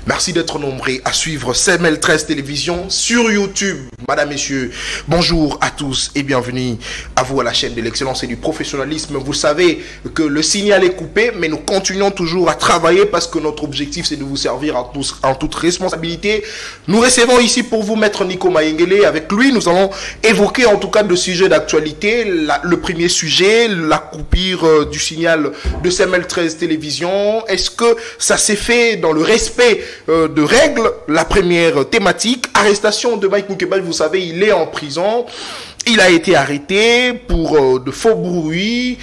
Merci d'être nombreux à suivre CML 13 Télévision sur YouTube. Madame, Messieurs, bonjour à tous et bienvenue à vous à la chaîne de l'excellence et du professionnalisme. Vous savez que le signal est coupé, mais nous continuons toujours à travailler parce que notre objectif, c'est de vous servir en toute responsabilité. Nous recevons ici pour vous Maître Nico Mayengele. Avec lui, nous allons évoquer en tout cas de sujets d'actualité. Le premier sujet, la coupure du signal de CML 13 Télévision. Est-ce que ça s'est fait dans le respect de règles? La première thématique, arrestation de Mike Moukeba. Vous savez, il est en prison. Il a été arrêté pour de faux bruits.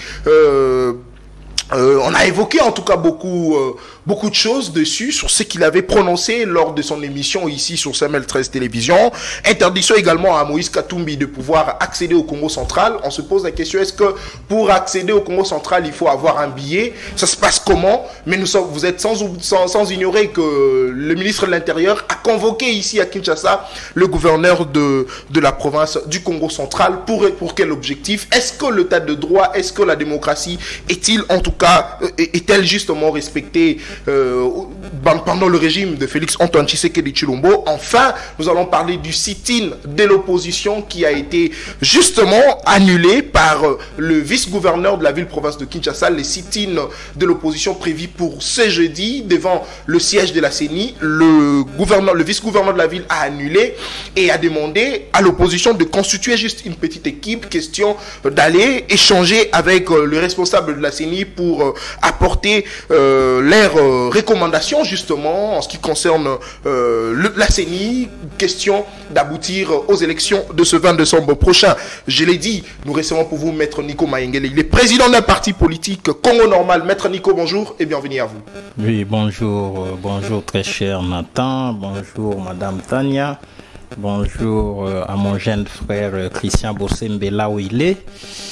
On a évoqué en tout cas beaucoup de choses dessus, sur ce qu'il avait prononcé lors de son émission ici sur CML 13 Télévision. Interdiction également à Moïse Katumbi de pouvoir accéder au Congo central. On se pose la question, est-ce que pour accéder au Congo central, il faut avoir un billet? Ça se passe comment? Mais vous êtes sans ignorer que le ministre de l'Intérieur a convoqué ici à Kinshasa le gouverneur de la province du Congo central. Pour quel objectif? Est-ce que l'état de droit, est-ce que la démocratie est-il en tout cas est-elle justement respectée pendant le régime de Félix Antoine Tshisekedi Tshilombo? Enfin, nous allons parler du sit-in de l'opposition qui a été justement annulé par le vice-gouverneur de la ville-province de Kinshasa. Le sit-in de l'opposition prévu pour ce jeudi devant le siège de la CENI. Le vice-gouverneur de la ville a annulé et a demandé à l'opposition de constituer juste une petite équipe, question d'aller échanger avec le responsable de la CENI pour apporter leurs recommandations justement en ce qui concerne la CENI, question d'aboutir aux élections de ce 20 décembre prochain. Je l'ai dit, nous recevons pour vous Maître Nico Mayengele. Il est président d'un parti politique Congo Normal. Maître Nico, bonjour et bienvenue à vous. Oui, bonjour, bonjour très cher Nathan, bonjour Madame Tania. Bonjour à mon jeune frère Christian Bossembe, là où il est,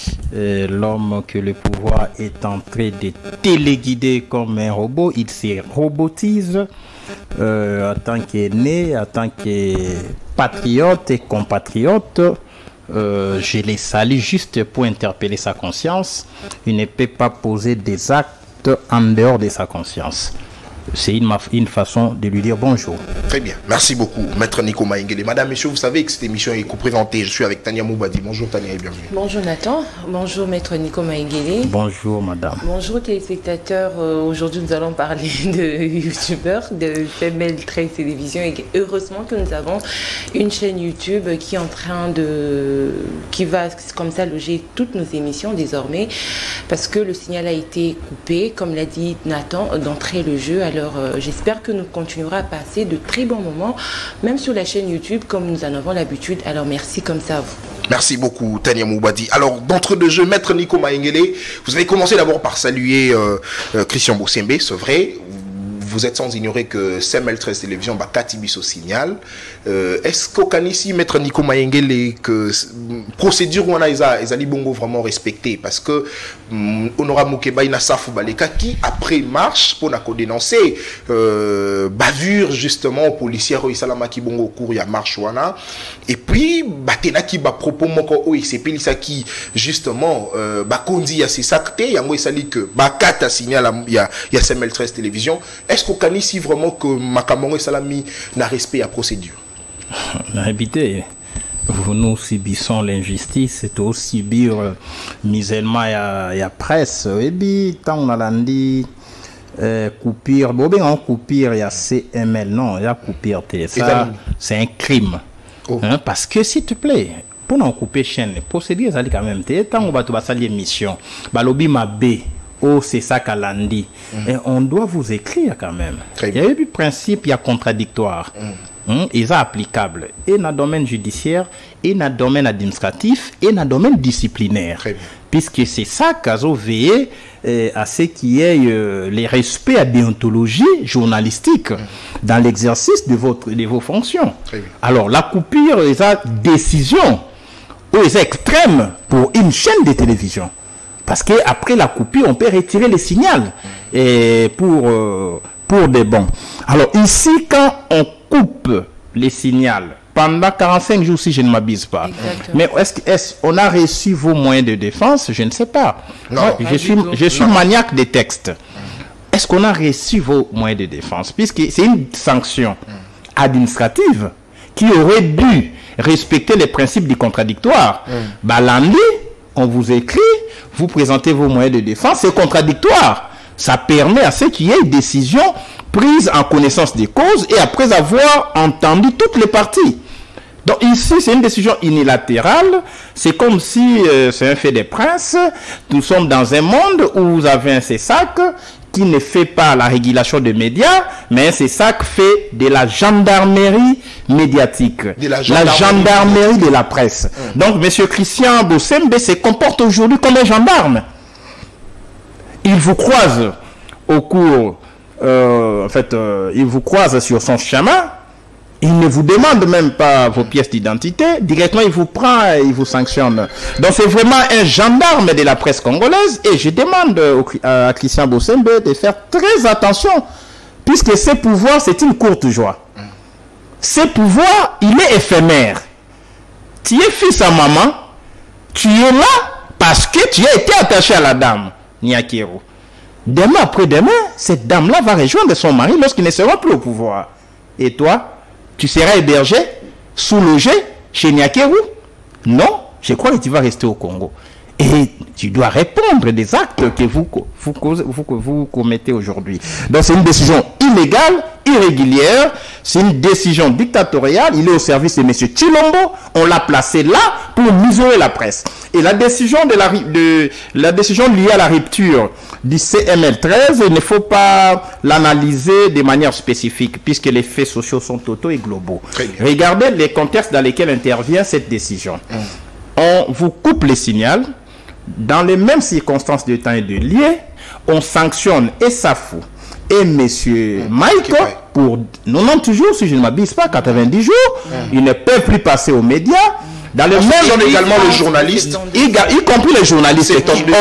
l'homme que le pouvoir est en train de téléguider comme un robot. Il se robotise en tant qu'aîné, en tant que patriote et compatriote. Je les salue juste pour interpeller sa conscience. Il ne peut pas poser des actes en dehors de sa conscience. C'est une façon de lui dire bonjour. Très bien, merci beaucoup, Maître Nico Mayengele. Madame, Messieurs, vous savez que cette émission est co-présentée. Je suis avec Tania Moubadi. Bonjour Tania et bienvenue. Bonjour Nathan, bonjour Maître Nico Mayengele. Bonjour Madame. Bonjour téléspectateurs. Aujourd'hui, nous allons parler de youtubeurs, de CML 13 Télévision. Et heureusement que nous avons une chaîne YouTube qui est en train qui va comme ça loger toutes nos émissions désormais, parce que le signal a été coupé, comme l'a dit Nathan, d'entrée le jeu. Alors, j'espère que nous continuerons à passer de très bons moments, même sur la chaîne YouTube, comme nous en avons l'habitude. Alors, merci comme ça à vous. Merci beaucoup, Tania Moubadi. Alors, d'entre deux jeux, Maître Nico Mayengele, vous avez commencé d'abord par saluer Christian Bossembe, c'est vrai. Vous êtes sans ignorer que CML 13 Télévision va catibis au signal. Est-ce qu'au Kanisi, Maître Nico Mayengele, que procédure où on a Ezali Bongo vraiment respecté? Parce que Honorable Moukeba Inassafou Baleka qui après marche pour dénoncer bavure justement policière au Isalama qui Bongo au cours ya marche wana. Et puis batena qui ba propos moko o ICP qui justement bakondi ya ses actes yango isali que bakata signal ya CML 13 Télévision. Est-ce qu'au Kanisi vraiment que Makamongo et Salami n'a respect à procédure? Habité. Nous subissons l'injustice, c'est aussi subir misèlement la presse. Et puis, tant on a dit coupure, bon, ben on coupure, il y a CML, non, il y a coupure, ça, c'est un crime. Oh. Hein, parce que, s'il te plaît, pour nous couper chaîne, procédure, ça quand même, tant on va te passer l'émission, balobi ma B. Oh, c'est ça qu'elle a dit. Et on doit vous écrire quand même. Il y a eu du principe, il y a contradictoire. Et ça applicable et dans le domaine judiciaire, et dans le domaine administratif, et dans le domaine disciplinaire. Puisque c'est ça qu'Azo veille à ce qui est les respects à déontologie journalistique dans l'exercice de vos fonctions. Alors, la coupure, c'est une décision extrême pour une chaîne de télévision. Parce qu'après la coupure, on peut retirer le signal pour des bons. Alors ici, quand on coupe les signaux pendant 45 jours, si je ne m'abuse pas. Exactement. Mais est-ce on a reçu vos moyens de défense? Je ne sais pas. Non, moi, je suis maniaque des textes. est-ce qu'on a reçu vos moyens de défense? Puisque c'est une sanction administrative qui aurait dû respecter les principes du contradictoire. Lundi, on vous écrit, vous présentez vos moyens de défense, c'est contradictoire. Ça permet à ce qu'il y ait une décision prise en connaissance des causes et après avoir entendu toutes les parties. Donc ici, c'est une décision unilatérale. C'est comme si c'est un fait des princes. Nous sommes dans un monde où vous avez un CESAC qui ne fait pas la régulation des médias, mais un CESAC fait de la gendarmerie médiatique. La gendarmerie de la presse. Donc, M. Christian Bossembe se comporte aujourd'hui comme un gendarme. Il vous croise au cours, il vous croise sur son chemin. Il ne vous demande même pas vos pièces d'identité. Directement, il vous prend et il vous sanctionne. Donc, c'est vraiment un gendarme de la presse congolaise. Et je demande à Christian Bossembe de faire très attention. Puisque ce pouvoir, c'est une courte joie. Ce pouvoir, il est éphémère. Tu es fils à maman. Tu es là parce que tu as été attaché à la dame, Nyakero. Demain après-demain, cette dame-là va rejoindre son mari lorsqu'il ne sera plus au pouvoir. Et toi, tu seras hébergé, sous-logé chez Nyakero? Non, je crois que tu vas rester au Congo. Et tu dois répondre des actes que vous commettez aujourd'hui. Donc c'est une décision illégale, irrégulière, c'est une décision dictatoriale. Il est au service de M. Chilombo. On l'a placé là pour museler la presse. Et la décision, la décision liée à la rupture du CML13, il ne faut pas l'analyser de manière spécifique, puisque les faits sociaux sont totaux et globaux. Regardez les contextes dans lesquels intervient cette décision. On vous coupe les signaux. Dans les mêmes circonstances de temps et de lieu, on sanctionne Essafou et M. Maïko pour 90 jours, si je ne m'abuse pas, 90 jours. Ils ne peuvent plus passer aux médias. Dans le même également les journalistes, y compris les journalistes,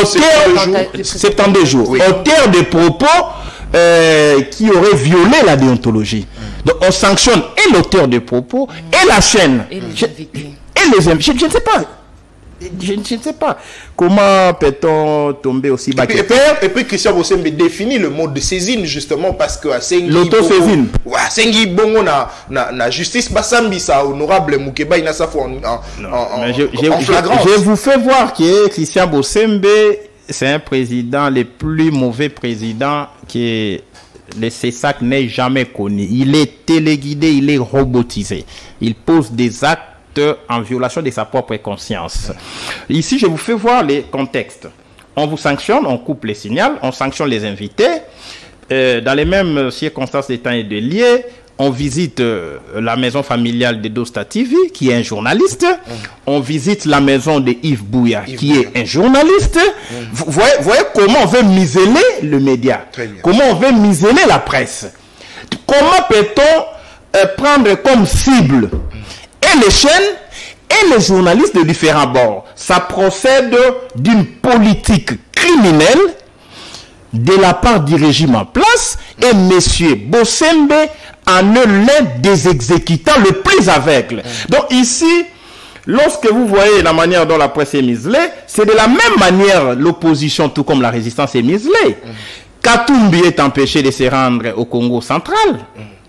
72 jours, auteur de propos qui auraient violé la déontologie. Donc on sanctionne et l'auteur de propos et la chaîne. Et les invités. Je ne sais pas. Je ne sais pas comment peut-on tomber aussi bas. Et puis Christian Bossembe définit le mode de saisine justement parce que l'auto-saisine. Sengi bongo na justice basambi sa honorable Mukeba ina sa en flagrance. Je vous fais voir que Christian Bossembe c'est un président le plus mauvais président que le CESAC n'ait jamais connu. Il est téléguidé, il est robotisé. Il pose des actes en violation de sa propre conscience. Ici, je vous fais voir les contextes. On vous sanctionne, on coupe les signaux, on sanctionne les invités. Dans les mêmes circonstances de temps et de lieu, on visite la maison familiale de Dosta TV, qui est un journaliste. On visite la maison de Yves Bouya, qui est un journaliste. Vous voyez comment on veut museler le média. Comment on veut museler la presse. Comment peut-on prendre comme cible et les chaînes et les journalistes de différents bords? Ça procède d'une politique criminelle de la part du régime en place et M. Bossembe en est l'un des exécutants le plus aveugle. Donc ici, lorsque vous voyez la manière dont la presse est muselée, c'est de la même manière l'opposition, tout comme la résistance, est muselée. Katumbi est empêché de se rendre au Congo central.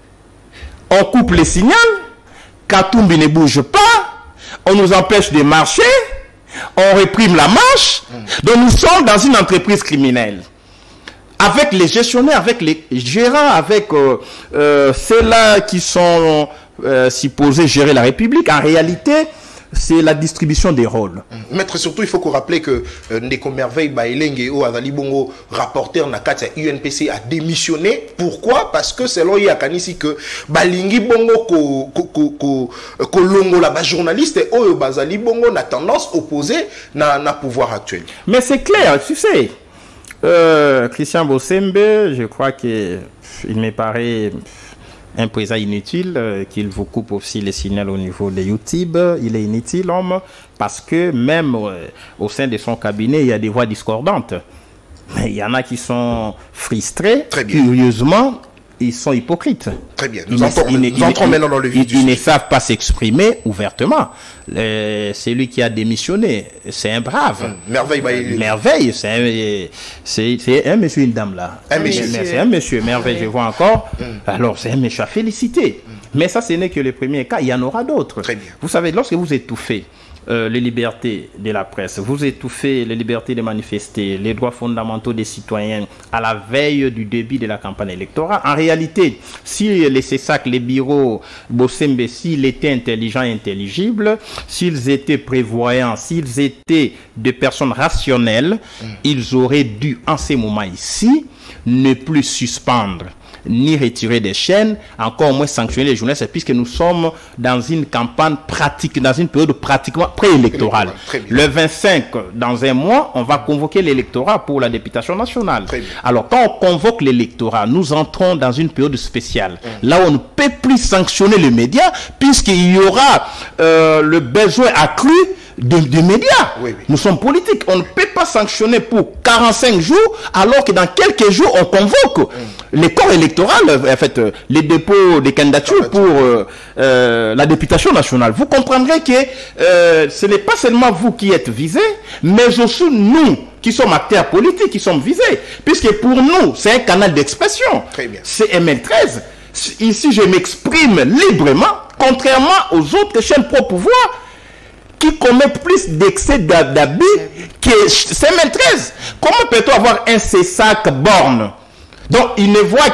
On coupe les signaux. Katumbi ne bouge pas, on nous empêche de marcher, on réprime la marche. Donc nous sommes dans une entreprise criminelle. Avec les gestionnaires, avec les gérants, avec ceux-là qui sont supposés gérer la République. En réalité, c'est la distribution des rôles. Maître, surtout, il faut qu'on rappelle que Ndeko Merveille Bailenge ou Azali Bongo, rapporteur Nakata UNPC, a démissionné. Pourquoi? Parce que selon Yakanisi que Balingi Bongo Kolongo la journaliste et Oyo Bazali Bongo n'a tendance opposée na pouvoir actuel. Mais c'est clair, tu sais. Christian Bossembe, je crois que il me paraît un président inutile, qu'il vous coupe aussi les signaux au niveau de YouTube. Il est inutile, l'homme, parce que même au sein de son cabinet, il y a des voix discordantes. Mais il y en a qui sont frustrés, curieusement, ils sont hypocrites. Très bien. Nous entrons maintenant dans le vif du sujet. Ils ne savent pas s'exprimer ouvertement. C'est lui qui a démissionné. C'est un brave. Merveille, c'est un monsieur, une dame là. C'est un monsieur. Merveille, je vois encore. Alors, c'est un monsieur à féliciter. Mais ça, ce n'est que le premier cas. Il y en aura d'autres. Vous savez, lorsque vous étouffez les libertés de la presse, vous étouffez les libertés de manifester, les droits fondamentaux des citoyens à la veille du début de la campagne électorale. En réalité, si les CESAC, les bureaux Bossembe, s'ils étaient intelligents et intelligibles, s'ils étaient prévoyants, s'ils étaient des personnes rationnelles, ils auraient dû, en ces moments ici, ne plus suspendre ni retirer des chaînes, encore moins sanctionner les journalistes, puisque nous sommes dans une campagne pratique, dans une période pratiquement préélectorale. Le 25, dans un mois, on va convoquer l'électorat pour la députation nationale. Alors, quand on convoque l'électorat, nous entrons dans une période spéciale. Là où on ne peut plus sanctionner les médias, puisqu'il y aura le besoin accru de médias. Nous sommes politiques. On ne peut pas sanctionner pour 45 jours, alors que dans quelques jours, on convoque les corps électoraux, en fait, les dépôts des candidatures pour la députation nationale. Vous comprendrez que ce n'est pas seulement vous qui êtes visés, mais aussi nous, qui sommes acteurs politiques, qui sommes visés. Puisque pour nous, c'est un canal d'expression. C'est ML13. Ici, je m'exprime librement, contrairement aux autres chaînes pro-pouvoir, qui commet plus d'excès d'abus que CML13. Comment peut-on avoir un CESAC borne? Donc, il ne voit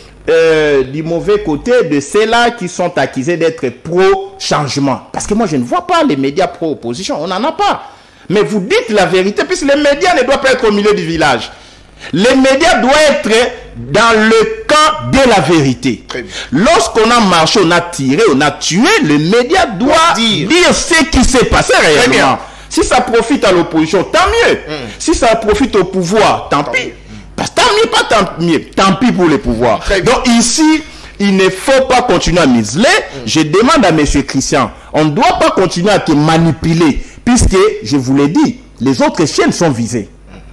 que du mauvais côté de ceux-là qui sont accusés d'être pro-changement. Parce que moi, je ne vois pas les médias pro-opposition. On n'en a pas. Mais vous dites la vérité, puisque les médias ne doivent pas être au milieu du village. Les médias doivent être dans le camp de la vérité. Lorsqu'on a marché, on a tiré, on a tué, le média doit dire ce qui s'est passé réellement. Si ça profite à l'opposition, tant mieux. Si ça profite au pouvoir, tant pis. Tant mieux, pas tant mieux. Tant pis pour les pouvoirs. Donc ici, il ne faut pas continuer à museler. Je demande à M. Christian, on ne doit pas continuer à te manipuler, puisque, je vous l'ai dit, les autres chaînes sont visées.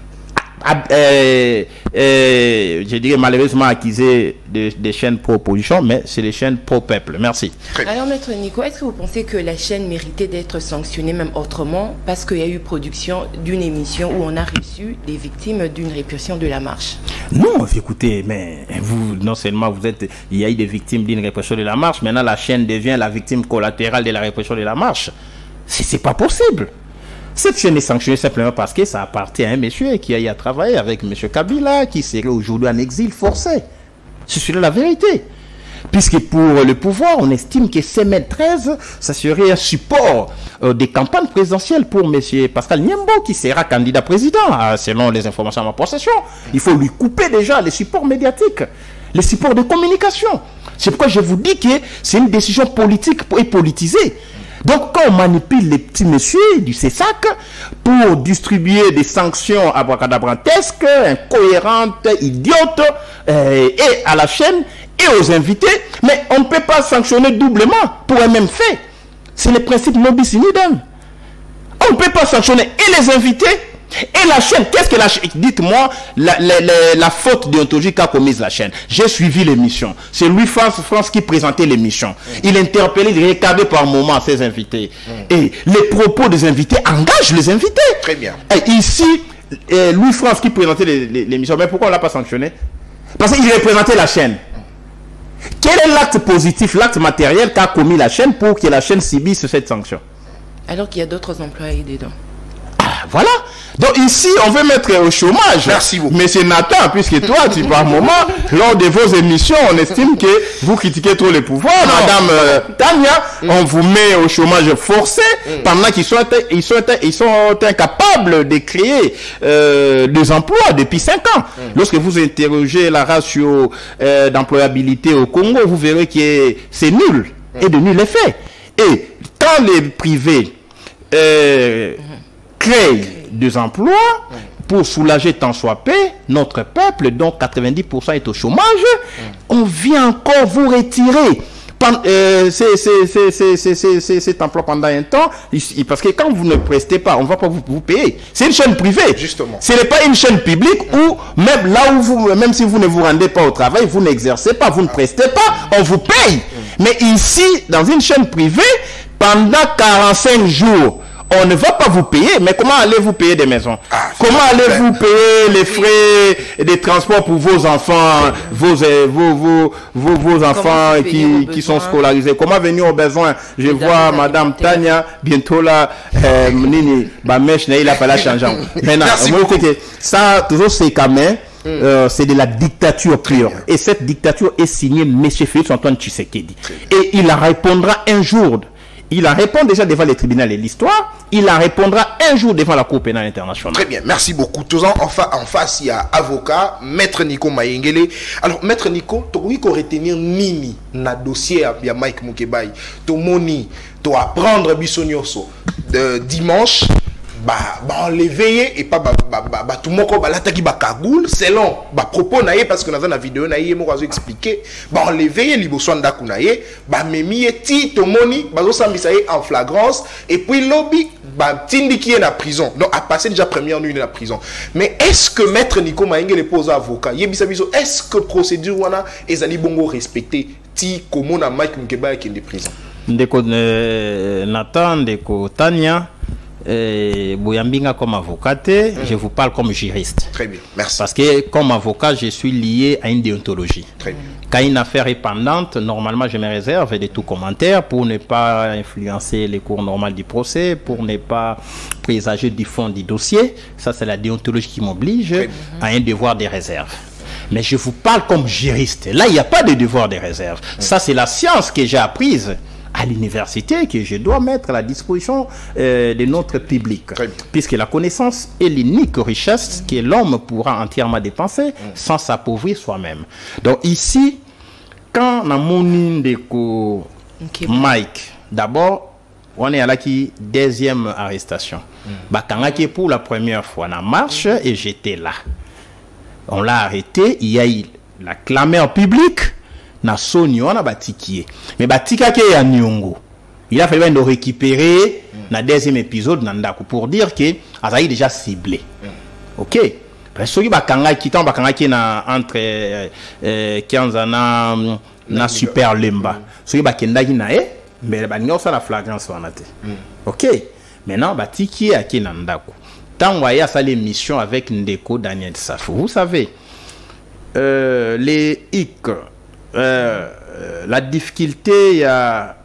Je dirais malheureusement accusé des chaînes pro-opposition, mais c'est les chaînes pro-peuple. Merci. Alors, Maître Nico, est-ce que vous pensez que la chaîne méritait d'être sanctionnée même autrement parce qu'il y a eu production d'une émission où on a reçu des victimes d'une répression de la marche? Non, écoutez, mais vous, non seulement il y a eu des victimes d'une répression de la marche, maintenant la chaîne devient la victime collatérale de la répression de la marche. C'est pas possible. Cette chaîne est sanctionnée simplement parce que ça appartient à un monsieur qui a eu à travailler avec M. Kabila, qui serait aujourd'hui en exil forcé. C'est la vérité. Puisque pour le pouvoir, on estime que CML13, ça serait un support des campagnes présidentielles pour M. Pascal Niembo, qui sera candidat président, selon les informations à ma possession. Il faut lui couper déjà les supports médiatiques, les supports de communication. C'est pourquoi je vous dis que c'est une décision politique et politisée. Donc, quand on manipule les petits messieurs du CESAC pour distribuer des sanctions abracadabrantesques, incohérentes, idiotes, et à la chaîne et aux invités, mais on ne peut pas sanctionner doublement pour un même fait. C'est le principe nobis in idem. On ne peut pas sanctionner et les invités et la chaîne. Qu'est-ce que la chaîne? Dites-moi la faute déontologique qu'a commise la chaîne. J'ai suivi l'émission. C'est Louis-France qui présentait l'émission. Il interpellait, il regardait par moment ses invités. Et les propos des invités engagent les invités. Très bien. Et ici, Louis-France qui présentait l'émission, mais pourquoi on ne l'a pas sanctionné? Parce qu'il représentait la chaîne. Quel est l'acte positif, l'acte matériel qu'a commis la chaîne pour que la chaîne subisse cette sanction? Alors qu'il y a d'autres employés dedans. Voilà. Donc ici, on veut mettre au chômage. Merci beaucoup. Monsieur Nathan, puisque toi, tu par moment, lors de vos émissions, on estime que vous critiquez trop les pouvoirs. Madame Tania, on vous met au chômage forcé pendant qu'ils sont incapables de créer des emplois depuis 5 ans. Lorsque vous interrogez la ratio d'employabilité au Congo, vous verrez que c'est nul et de nul effet. Et quand les privés créent des emplois pour soulager tant soit peu notre peuple, dont 90% est au chômage, on vient encore vous retirer cet emploi pendant un temps, parce que quand vous ne prestez pas, on ne va pas vous payer. C'est une chaîne privée. Justement. Ce n'est pas une chaîne publique où, même là où vous, même si vous ne vous rendez pas au travail, vous n'exercez pas, vous ne prestez pas, on vous paye. Mais ici, dans une chaîne privée, pendant 45 jours, on ne va pas vous payer, mais comment allez-vous payer des maisons? Comment allez-vous payer les frais de transport pour vos enfants, vos enfants qui sont scolarisés? Comment venir aux besoins? Je vois Madame Tania, bientôt là, Nini, Bamesh, il a pas la changeant. Maintenant, ça, toujours c'est quand même. C'est de la dictature pure. Et cette dictature est signée M. Félix Antoine Tshisekedi. Et il la répondra un jour. Il en répond déjà devant les tribunaux et l'histoire. Il en répondra un jour devant la Cour pénale internationale. Très bien, merci beaucoup. Toujours en face, il y a avocat, Maître Nico Mayengele. Alors, Maître Nico, tu peux retenir Nini na dossier à Mike Mukebai. Tu moni, tu apprendre Bissonioso de dimanche. On les veille et pas tout le monde l'attaque kagoul selon propos naie parce que dans la vidéo naie moi expliquer on les veille liboso ndaku naie memi ti tomoni bazo sambisa en flagrance et puis lobby tindi qui est en prison donc a passé déjà première nuit dans la prison. Mais est-ce que Maître Nico Mayengele pose avocat yebisa biso est-ce que procédure wana ezali bongo respecté ti komona Mike Mukeba qui est en prison ndeko Nathan ndeko Tania Bouyambinga comme avocat, je vous parle comme juriste. Très bien, merci. Parce que comme avocat, je suis lié à une déontologie. Très bien. Quand une affaire est pendante, normalement, je me réserve de tout commentaire pour ne pas influencer les cours normales du procès, pour ne pas présager du fond du dossier. Ça, c'est la déontologie qui m'oblige à un devoir de réserve. Mais je vous parle comme juriste. Là, il n'y a pas de devoir de réserve. Ça, c'est la science que j'ai apprise à l'université que je dois mettre à la disposition de notre public. Puisque la connaissance est l'unique richesse que l'homme pourra entièrement dépenser sans s'appauvrir soi-même. Donc ici, quand on a mon indéco Mike, d'abord, on est à la deuxième arrestation. Bakangaki pour la première fois, on a marche et j'étais là. On l'a arrêté, il y a eu la clameur publique. Na Sony on a batikié mais batika ke ya Nyongo il a fallu de récupérer na deuxième épisode nandako pour dire que azaï déjà ciblé. OK parce que bakanga kitan bakanga ki na entre 15 ans na super lemba so bakenda ki na mais baninga ça la flagrance wana te. OK maintenant batiki ya ki nandako tant waya ça l'émission avec Ndeko Daniel Safou vous savez les hic la difficulté il y a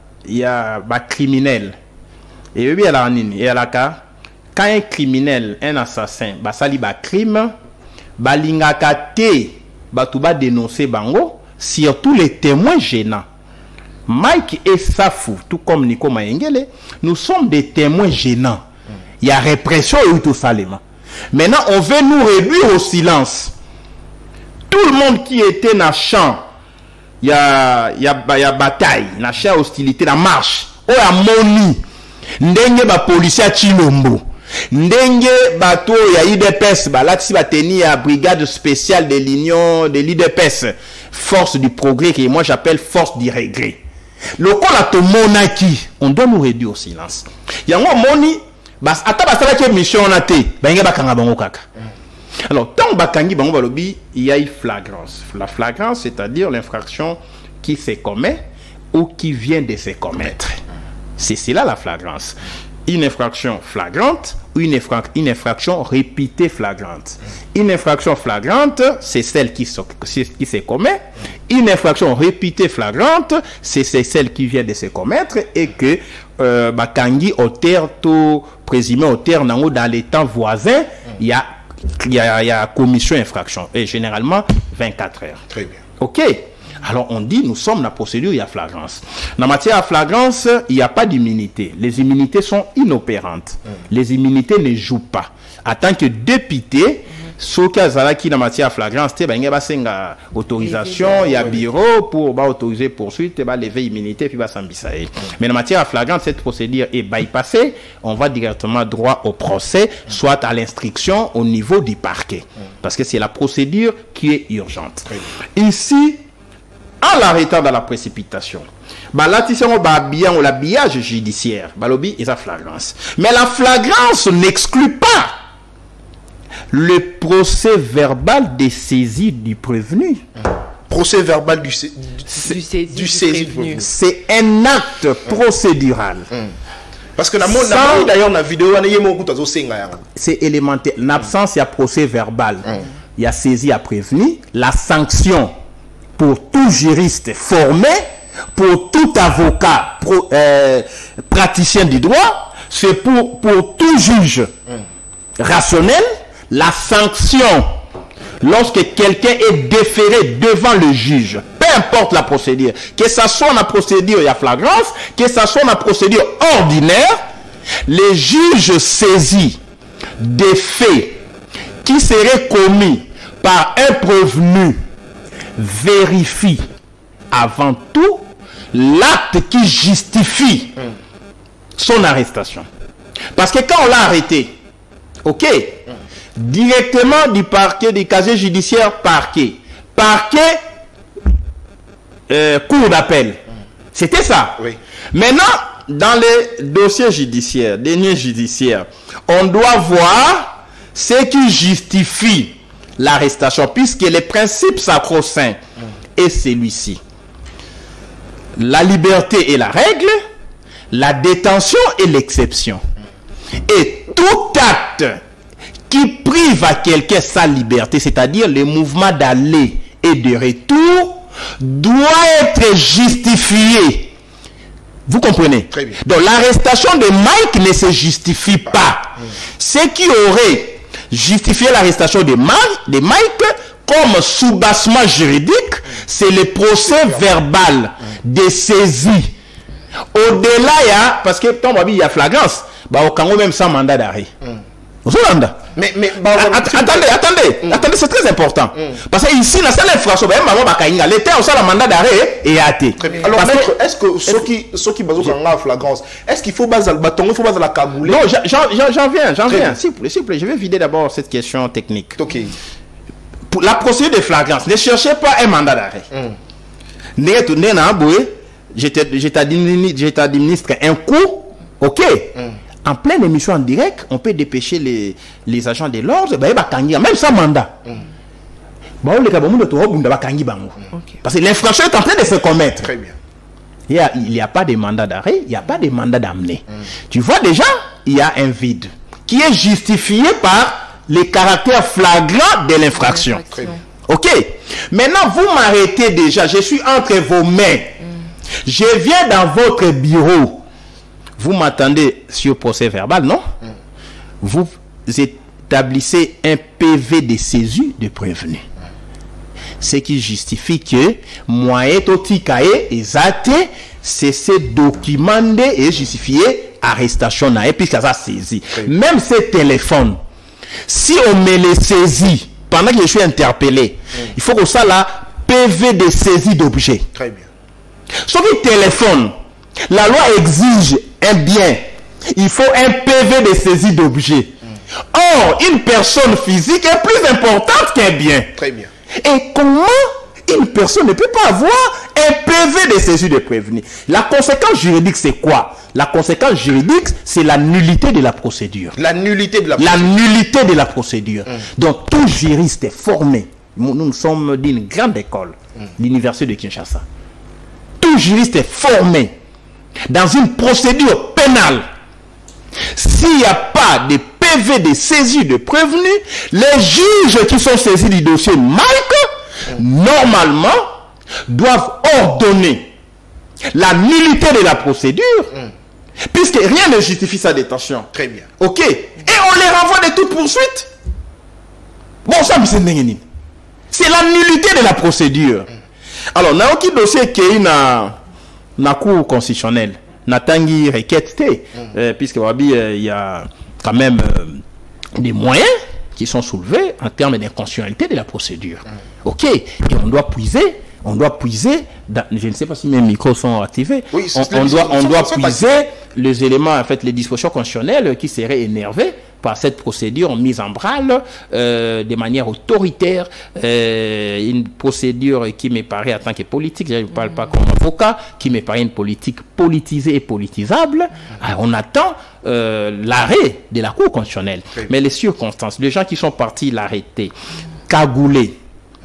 criminel et bien là nini et là quand un criminel un assassin sali crime balingaka te batuba dénoncer bango surtout les témoins gênants. Mike et Safou tout comme Nico Mayengele nous sommes des témoins gênants. Il y a répression et tout ça. Maintenant on veut nous réduire au silence. Tout le monde qui était dans le champ il y a bataille, na chia hostilité, la marche. Oh ya moni. Ndenge ba policier a Chilombo. Ndenge bato ya IDPS, ba lati ba teni ya brigade spéciale de l'union de l'IDPS, force du progrès que moi j'appelle force du regret. Le col a to monaki, on doit nous réduire au silence. Yango moni, bas ata basala ke mission na te, ba nge bakanga bango kaka. Alors, tant Bakangi Bango Balobi, il y a une flagrance. La flagrance, c'est-à-dire l'infraction qui se commet ou qui vient de se commettre. C'est cela la flagrance. Une infraction flagrante ou une infraction répétée flagrante. Une infraction flagrante, c'est celle qui se commet. Une infraction répétée flagrante, c'est celle qui vient de se commettre et que Bakangi, auteur, tout présumé auteur, dans les temps voisins, il y a commission infraction et généralement 24 heures. Très bien. OK. Alors on dit nous sommes dans la procédure, il y a flagrance. Dans matière à flagrance, il n'y a pas d'immunité. Les immunités sont inopérantes. Les immunités ne jouent pas. En tant que député, ce qui dans matière à flagrance, il y a autorisation, il y a bureau pour autoriser poursuite, lever immunité puis s'ambissaer. Mais dans matière à flagrance, cette procédure est bypassée, on va directement droit au procès, soit à l'instruction au niveau du parquet. Parce que c'est la procédure qui est urgente. Ici, en l'arrêtant dans la précipitation, bah là, tu sais, on va bien l'habillage judiciaire, bah lobby et sa flagrance. Mais la flagrance n'exclut pas le procès verbal des saisies du prévenu. Procès verbal du saisi prévenu. C'est un acte procédural. Parce que d'ailleurs, la vidéo, c'est élémentaire. En absence, il y a procès verbal. Il y a saisie à prévenu. La sanction pour tout juriste formé, pour tout avocat praticien du droit, c'est pour tout juge rationnel, la sanction lorsque quelqu'un est déféré devant le juge, peu importe la procédure, que ce soit la procédure il y a flagrance, que ce soit la procédure ordinaire, les juges saisis des faits qui seraient commis par un prévenu vérifient avant tout l'acte qui justifie son arrestation. Parce que quand on l'a arrêté, ok, directement du parquet, du casier judiciaire, parquet, cour d'appel. C'était ça. Oui. Maintenant, dans les dossiers judiciaires, derniers judiciaires, on doit voir ce qui justifie l'arrestation, puisque les principes sacro-saints est celui-ci. La liberté est la règle, la détention est l'exception. Et tout acte qui prive à quelqu'un sa liberté, c'est-à-dire le mouvement d'aller et de retour, doit être justifié. Vous comprenez? Très bien. Donc l'arrestation de Mike ne se justifie pas. Ce qui aurait justifié l'arrestation de Mike comme soubassement juridique, c'est le procès verbal de saisie. Au-delà, il y a, parce que il y a flagrance, au Congo même sans mandat d'arrêt. Mais attendez, c'est très important. Parce que ici, dans cette infraction, l'État a un mandat d'arrêt et hâté. Alors, est-ce que ceux qui basent sur la flagrance, est-ce qu'il faut baser la cagoule? Non, j'en viens. S'il vous plaît, je vais vider d'abord cette question technique. Ok. Pour la procédure de flagrance, ne cherchez pas un mandat d'arrêt. Je t'administre un coup, ok. En pleine émission en direct, on peut dépêcher les agents de l'ordre, même sans mandat. Parce que l'infraction est en train de se commettre. Très bien. Il n'y a pas de mandat d'arrêt, il n'y a pas de mandat d'amener. Tu vois déjà, il y a un vide qui est justifié par les caractères flagrants de l'infraction. Ok. Maintenant, vous m'arrêtez déjà, je suis entre vos mains. Je viens dans votre bureau. Vous m'attendez sur procès verbal, non? Vous établissez un PV de saisie de prévenu. Ce qui justifie que moyen totikae exact, c'est ce document et justifié arrestation et puis ça saisi. Même ces téléphones, si on me les saisit pendant que je suis interpellé, il faut que ça là PV de saisie d'objet. Très bien. Sauf que téléphone, la loi exige un bien, il faut un PV de saisie d'objet. Or, une personne physique est plus importante qu'un bien. Très bien. Et comment une personne ne peut pas avoir un PV de saisie de prévenu? La conséquence juridique, c'est quoi? La conséquence juridique, c'est la nullité de la procédure. La nullité de la procédure. La nullité de la procédure. Donc, tout juriste est formé. Nous sommes d'une grande école, l'université de Kinshasa. Tout juriste est formé dans une procédure pénale. S'il n'y a pas de PV de saisie de prévenu, les juges qui sont saisis du dossier Mike, normalement, doivent ordonner la nullité de la procédure, puisque rien ne justifie sa détention. Très bien. Ok. Et on les renvoie de toute poursuite. Bon, ça, c'est la nullité de la procédure. Alors, dans aucun dossier qui est na cour constitutionnelle, Natangi requête, puisque il y a quand même des moyens qui sont soulevés en termes d'inconstitutionnalité de la procédure. Ok. Et on doit puiser, dans, je ne sais pas si mes micros sont activés, oui, on doit puiser les éléments, en fait, les dispositions constitutionnelles qui seraient énervées par cette procédure mise en branle de manière autoritaire, une procédure qui me paraît en tant que politique, je ne parle pas comme avocat, qui me paraît une politique politisée et politisable. Alors, on attend l'arrêt de la Cour constitutionnelle. Mais les circonstances, les gens qui sont partis l'arrêter, cagoulés,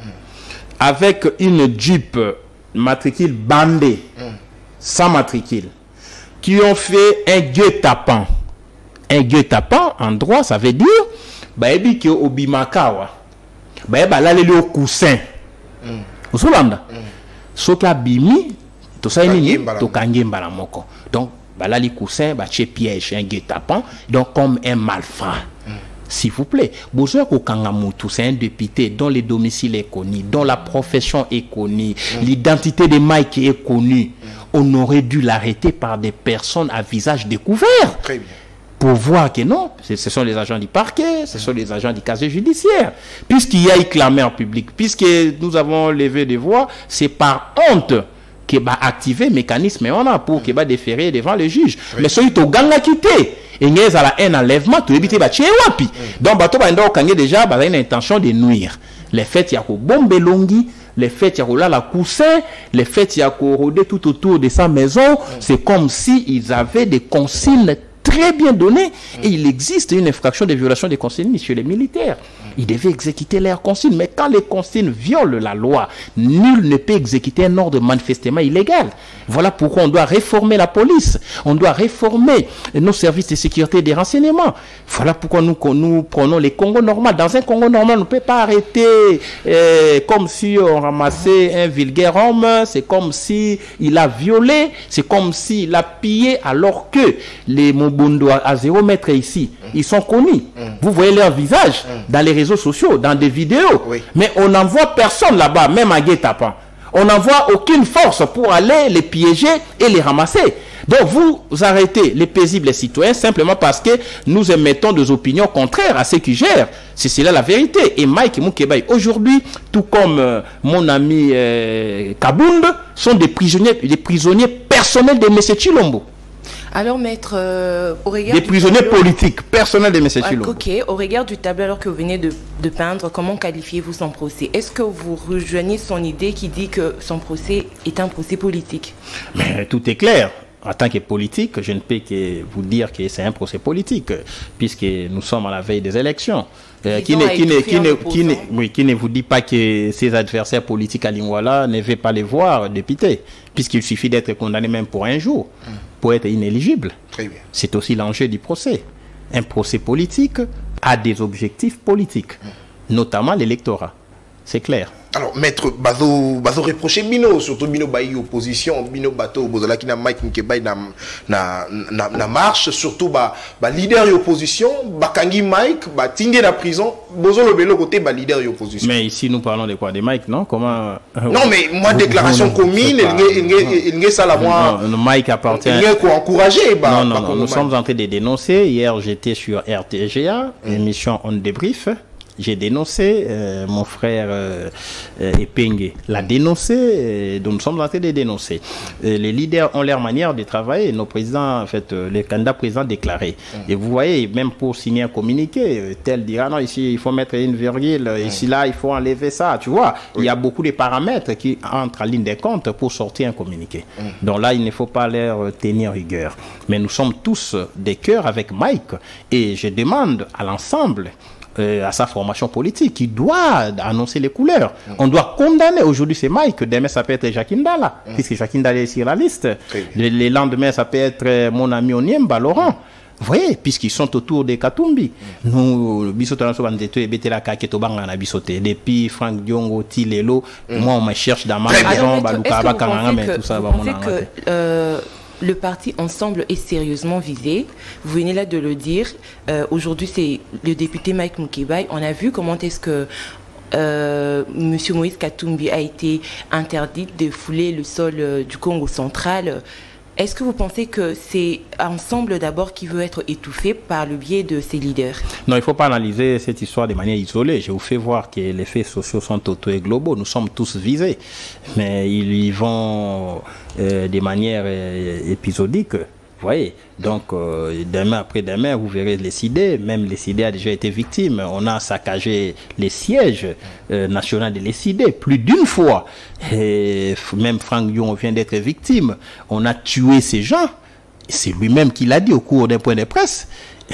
avec une Jeep matricule bandée, sans matricule, qui ont fait un guet-apens. Un guet-apens, en droit, ça veut dire baebi ki obimakawa. Baeba la leli au coussin. Usulanda. Soka bimi, to sa nini, to kangemba la moko. Donc, la li coussin, ba tche piège, un guet-apens, donc comme un malfrat. S'il vous plaît, Bozoua Kokangamutu, c'est un député dont le domicile est connu, dont la profession est connue, l'identité de Mike est connue. On aurait dû l'arrêter par des personnes à visage découvert. Très bien. Pour voir que non, ce sont les agents du parquet, ce sont les agents du casier judiciaire. Puisqu'il y a clamé en public, puisque nous avons levé des voix, c'est par honte qu'il va activer le mécanisme pour qu'il va déférer devant le juge. Oui. Mais celui qui a quitté, il y a un enlèvement, tu éviter de wapi. Donc, bateau va déjà une intention de nuire. Les faits, il y a bombe longi, les faits, il y a la coussin, les faits, il y a rôder tout autour de sa maison. C'est comme s'ils avaient des consignes très bien donné, et il existe une infraction de violation des consignes chez les militaires. Ils devaient exécuter leurs consignes, mais quand les consignes violent la loi, nul ne peut exécuter un ordre manifestement illégal. Voilà pourquoi on doit réformer la police, on doit réformer nos services de sécurité et de renseignement. Voilà pourquoi nous prenons les Congos normaux. Dans un Congo normal, on ne peut pas arrêter comme si on ramassait un vulgaire homme, c'est comme si il a violé, c'est comme s'il a pillé, alors que les Mobundo à 0 mètre ici, ils sont connus. Vous voyez leur visage dans les réseaux sociaux, dans des vidéos. Oui. Mais on n'en voit personne là-bas, même à Guet-Apens. On n'en voit aucune force pour aller les piéger et les ramasser. Donc vous arrêtez les paisibles citoyens simplement parce que nous émettons des opinions contraires à ceux qui gèrent. C'est cela la vérité. Et Mike Moukebaï, aujourd'hui, tout comme mon ami Kabound, sont des prisonniers personnels de M. Chilombo. Alors, maître, au regard des prisonniers politiques, personnels de M. Chilombo. Ok, au regard du tableau alors que vous venez de peindre, comment qualifiez-vous son procès? Est-ce que vous rejoignez son idée qui dit que son procès est un procès politique? Mais tout est clair. En tant que politique, je ne peux que vous dire que c'est un procès politique, puisque nous sommes à la veille des élections. Qui ne vous dit pas que ses adversaires politiques à Lingwala ne veulent pas les voir députés, puisqu'il suffit d'être condamné même pour un jour, pour être inéligible. C'est aussi l'enjeu du procès. Un procès politique a des objectifs politiques, notamment l'électorat. C'est clair. Alors, maître, bazo reprocher Bino, surtout Bino Bayi opposition, Bino Bato, Bozala qui n'a Mike Moukebaï na marche, surtout leader de opposition, Kangi Mike, Tingé la prison, Bozo le bélo côté leader de opposition. Mais ici nous parlons de quoi? De Mike, non? Comment? Non, mais moi, déclaration commune, il y a ça la moi. Mike appartient. Il y a quoi encourager? Non, nous sommes en train de dénoncer. Hier, j'étais sur RTGA, émission On Débrief. J'ai dénoncé, mon frère Epenge l'a dénoncé, donc nous sommes en train de dénoncer. Les leaders ont leur manière de travailler, nos présidents, en fait, les candidats présidents déclarés. Et vous voyez, même pour signer un communiqué, tel dira non, ici il faut mettre une virgule, ici là il faut enlever ça, tu vois. Il y a beaucoup de paramètres qui entrent en ligne de compte pour sortir un communiqué. Donc là, il ne faut pas leur tenir rigueur. Mais nous sommes tous des cœurs avec Mike, et je demande à l'ensemble, à sa formation politique, qui doit annoncer les couleurs. On doit condamner. Aujourd'hui, c'est Mike. Demain, ça peut être Jacques Ndala, puisque Jacques Ndala est sur la liste. Le lendemain, ça peut être mon ami Onyemba, Laurent. Vous voyez, puisqu'ils sont autour des Katumbi. Nous, depuis Franck Diongo, Tilelo, moi, on me cherche dans ma maison, tout ça. Le parti Ensemble est sérieusement visé. Vous venez là de le dire. Aujourd'hui, c'est le député Mike Moukebaï. On a vu comment est-ce que M. Moïse Katumbi a été interdit de fouler le sol du Congo central. Est-ce que vous pensez que c'est Ensemble d'abord qui veut être étouffé par le biais de ses leaders? Non, il ne faut pas analyser cette histoire de manière isolée. Je vous fais voir que les faits sociaux sont totaux et globaux. Nous sommes tous visés. Mais ils y vont de manière épisodique. voyez, donc demain après demain, vous verrez les CID, même les CID a déjà été victime. On a saccagé les sièges nationaux de les CID plus d'une fois. Et même Franck Dion vient d'être victime. On a tué ces gens. C'est lui-même qui l'a dit au cours d'un point de presse.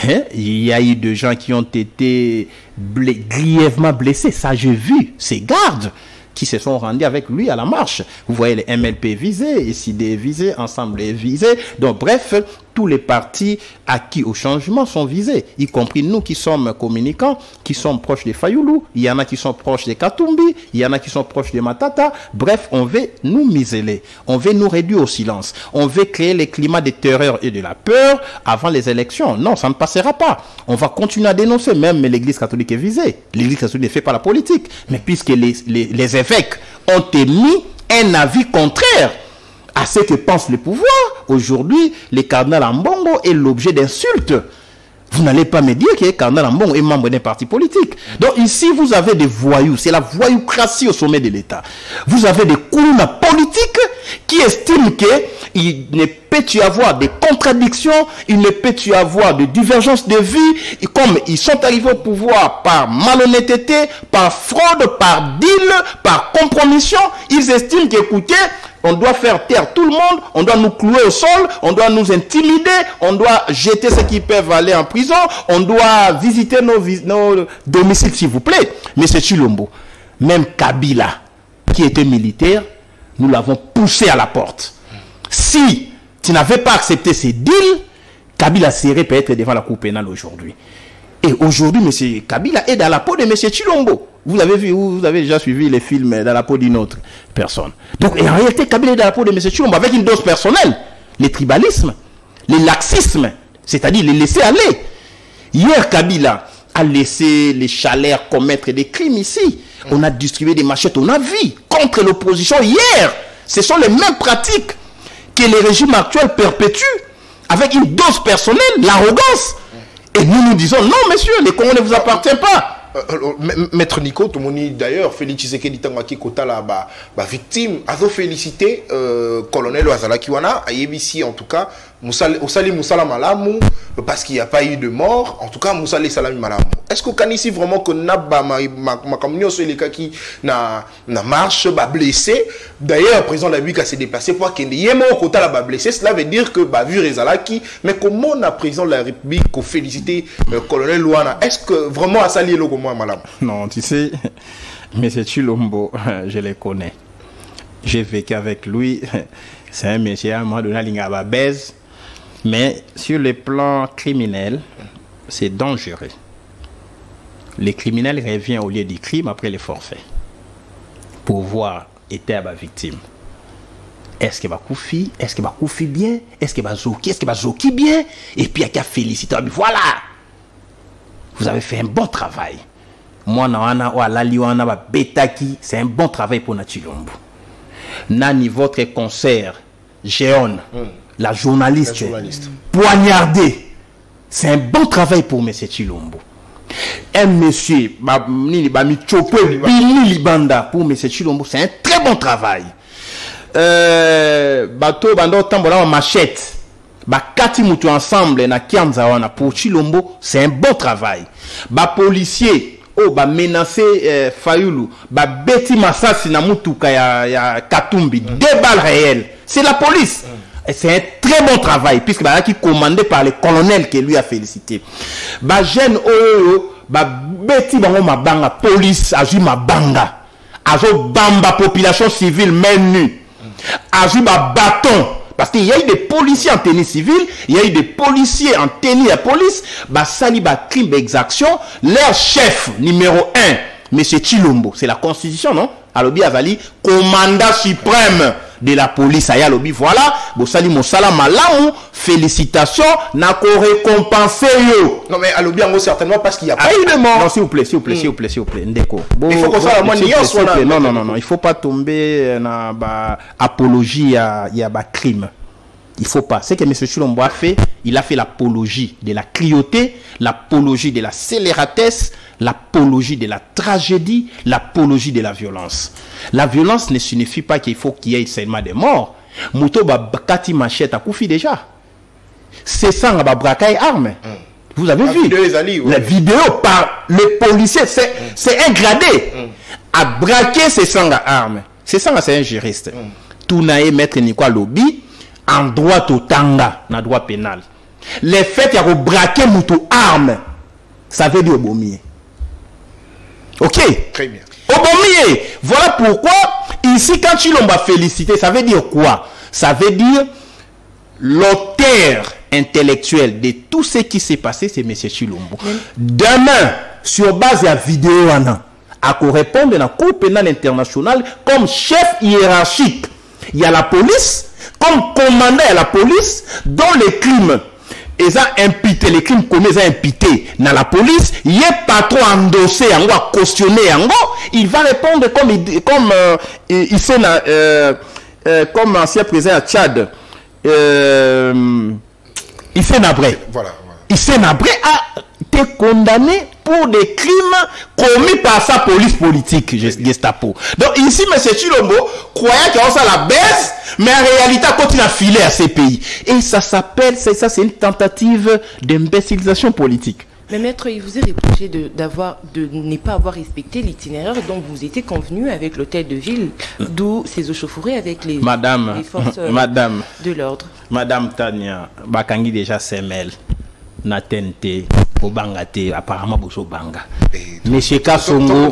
Il y a eu des gens qui ont été grièvement blessés. Ça, j'ai vu ces gardes qui se sont rendus avec lui à la marche. Vous voyez les MLP visés, SID visés, Ensemble visés. Donc bref, tous les partis acquis au changement sont visés, y compris nous qui sommes communicants, qui sommes proches des Fayoulou. Il y en a qui sont proches des Katumbi, il y en a qui sont proches des Matata. Bref, on veut nous museler, on veut nous réduire au silence, on veut créer les climats de terreur et de la peur avant les élections. Non, ça ne passera pas. On va continuer à dénoncer, même l'Église catholique est visée. L'Église catholique ne fait pas la politique. Mais puisque les évêques ont émis un avis contraire à ce que pense le pouvoir, aujourd'hui, le cardinal Ambongo est l'objet d'insultes. Vous n'allez pas me dire que le cardinal Ambongo est membre d'un parti politique. Donc ici, vous avez des voyous. C'est la voyoucratie au sommet de l'État. Vous avez des koulouna politiques qui estiment qu'il ne peut y avoir des contradictions, il ne peut y avoir de divergences de vie. Et comme ils sont arrivés au pouvoir par malhonnêteté, par fraude, par deal, par compromission, ils estiment qu'écoutez, on doit faire taire tout le monde, on doit nous clouer au sol, on doit nous intimider, on doit jeter ceux qui peuvent aller en prison, on doit visiter nos domiciles, s'il vous plaît. Mais c'est Chilombo. Même Kabila, qui était militaire, nous l'avons poussé à la porte. Si tu n'avais pas accepté ces deals, Kabila serait peut-être devant la Cour pénale aujourd'hui. Et aujourd'hui, M. Kabila est dans la peau de M. Chilombo. Vous avez vu, vous avez déjà suivi les films dans la peau d'une autre personne. Donc, en réalité, Kabila est dans la peau de M. Chilombo avec une dose personnelle. Les tribalismes, les laxismes, c'est-à-dire les laisser aller. Hier, Kabila a laissé les Chalères commettre des crimes ici. On a distribué des machettes, on a vu contre l'opposition hier. Ce sont les mêmes pratiques que les régimes actuels perpétuent avec une dose personnelle, l'arrogance. Et nous nous disons, non, monsieur, les Congos ne vous appartiennent pas. Maître Nico, tout le monde d'ailleurs, Félix Tshisekedi Tangaki Kota la victime, a félicité colonel Azalakiwana, à Yebisi en tout cas, Moussali Moussala Malamu, parce qu'il n'y a pas eu de mort, en tout cas Moussali Salami Malamu. Est-ce qu'on can ici vraiment que Naba ma communion sur les cas qui n'a marche, blessé? D'ailleurs, le président de la République s'est déplacé pour qu'il y ait mon Kota la blessé. Cela veut dire que vu Rezalaki, mais comment le président de la République a félicité le colonel Luana? Est-ce que vraiment à salier le comment Malamu? Non, tu sais, M. Chilombo, je le connais. J'ai vécu avec lui. C'est un monsieur à un moment donné à l'Ingababèze. Mais sur le plan criminel, c'est dangereux. Les criminels reviennent au lieu du crime après les forfaits pour voir était à la victime. Est-ce qu'il va koufi? Est-ce qu'il va koufi bien? Est-ce qu'il va zoki? Est-ce qu'il va zoki bien? Et puis il y a félicité. Voilà! Vous avez fait un bon travail. Moi, c'est un bon travail pour Nachilombo. Nani, votre concert, Géon, la journaliste, poignardée. C'est un bon travail pour M. Chilombo. Un monsieur, pour M. Chilombo, c'est un très bon travail. Bateau, machette. Kati mutu ensemble na Kianzawana pour Chilombo, c'est un bon travail. Policier, menacé Fayoulou, beti masasi na mutuka ya Katumbi, 2 balles réelles. C'est la police. C'est un très bon travail, puisque qui est commandé par le colonel qui lui a félicité. Jeune beti bango mabanga, police aju mabanga. Azo bamba population civile main nue. Aju bâton. Parce qu'il y a eu des policiers en tenue civile, il y a eu des policiers en tenue de police, sali crime exaction, leur chef numéro 1, M. Chilombo, c'est la constitution, non? Alobi Azali, commandant suprême de la police, Ayalobi, voilà, Bosali Moussala Malamu, félicitations, n'a qu'à récompenser yo. Non mais Alobi en gros certainement parce qu'il n'y a pas eu de mort. Non, s'il vous plaît, Ndeko. Il faut qu'on soit la moindre non, il faut pas tomber dans apologie à crime. Il faut pas. Ce que M. Chilombo a fait, il a fait l'apologie de la cruauté, l'apologie de la scélératesse, l'apologie de la tragédie, l'apologie de la violence. La violence ne signifie pas qu'il faut qu'il y ait seulement des morts. Mouto Kati Machette a koufi déjà. c'est ça, on va braquer armes. Vous avez vu la vidéo par le policier, c'est un gradé. À braquer ces sangs à armes. C'est ça, c'est un juriste. Tout n'a maître Nicolas Lobby en droit au tanga, dans le droit pénal. Les faits qu'il y a braqué moutou armes, ça veut dire obomier. Ok? Très bien. Obomier. Voilà pourquoi, ici, quand tu l'as félicité, ça veut dire quoi? Ça veut dire l'auteur intellectuel de tout ce qui s'est passé, c'est M. Chilombo. Demain, sur base de la vidéo, à répondre dans la Cour pénale internationale comme chef hiérarchique. Il y a la police, comme commandant de la police, dont les crimes, ils ont imputé, les crimes commis, ils ont imputé dans la police, il y a patron endossé, cautionné, il va répondre comme ancien président à Tchad. Il s'est nabré. Voilà. Il s'est nabré à été condamné pour des crimes commis par sa police politique, Gestapo. Donc ici, M. Chilombo croyait qu'il y a ça la baisse, mais en réalité, il continue à filer à ces pays. Et ça s'appelle, c'est une tentative d'imbécilisation politique. Mais maître, il vous est reproché de ne pas avoir respecté l'itinéraire dont vous étiez convenu avec l'hôtel de ville, d'où ces échauffourées avec les forces de l'ordre. Madame Tania, Bakangi déjà s'aimelle, Natente, Obangate, apparemment Boso Banga. Monsieur Kassongo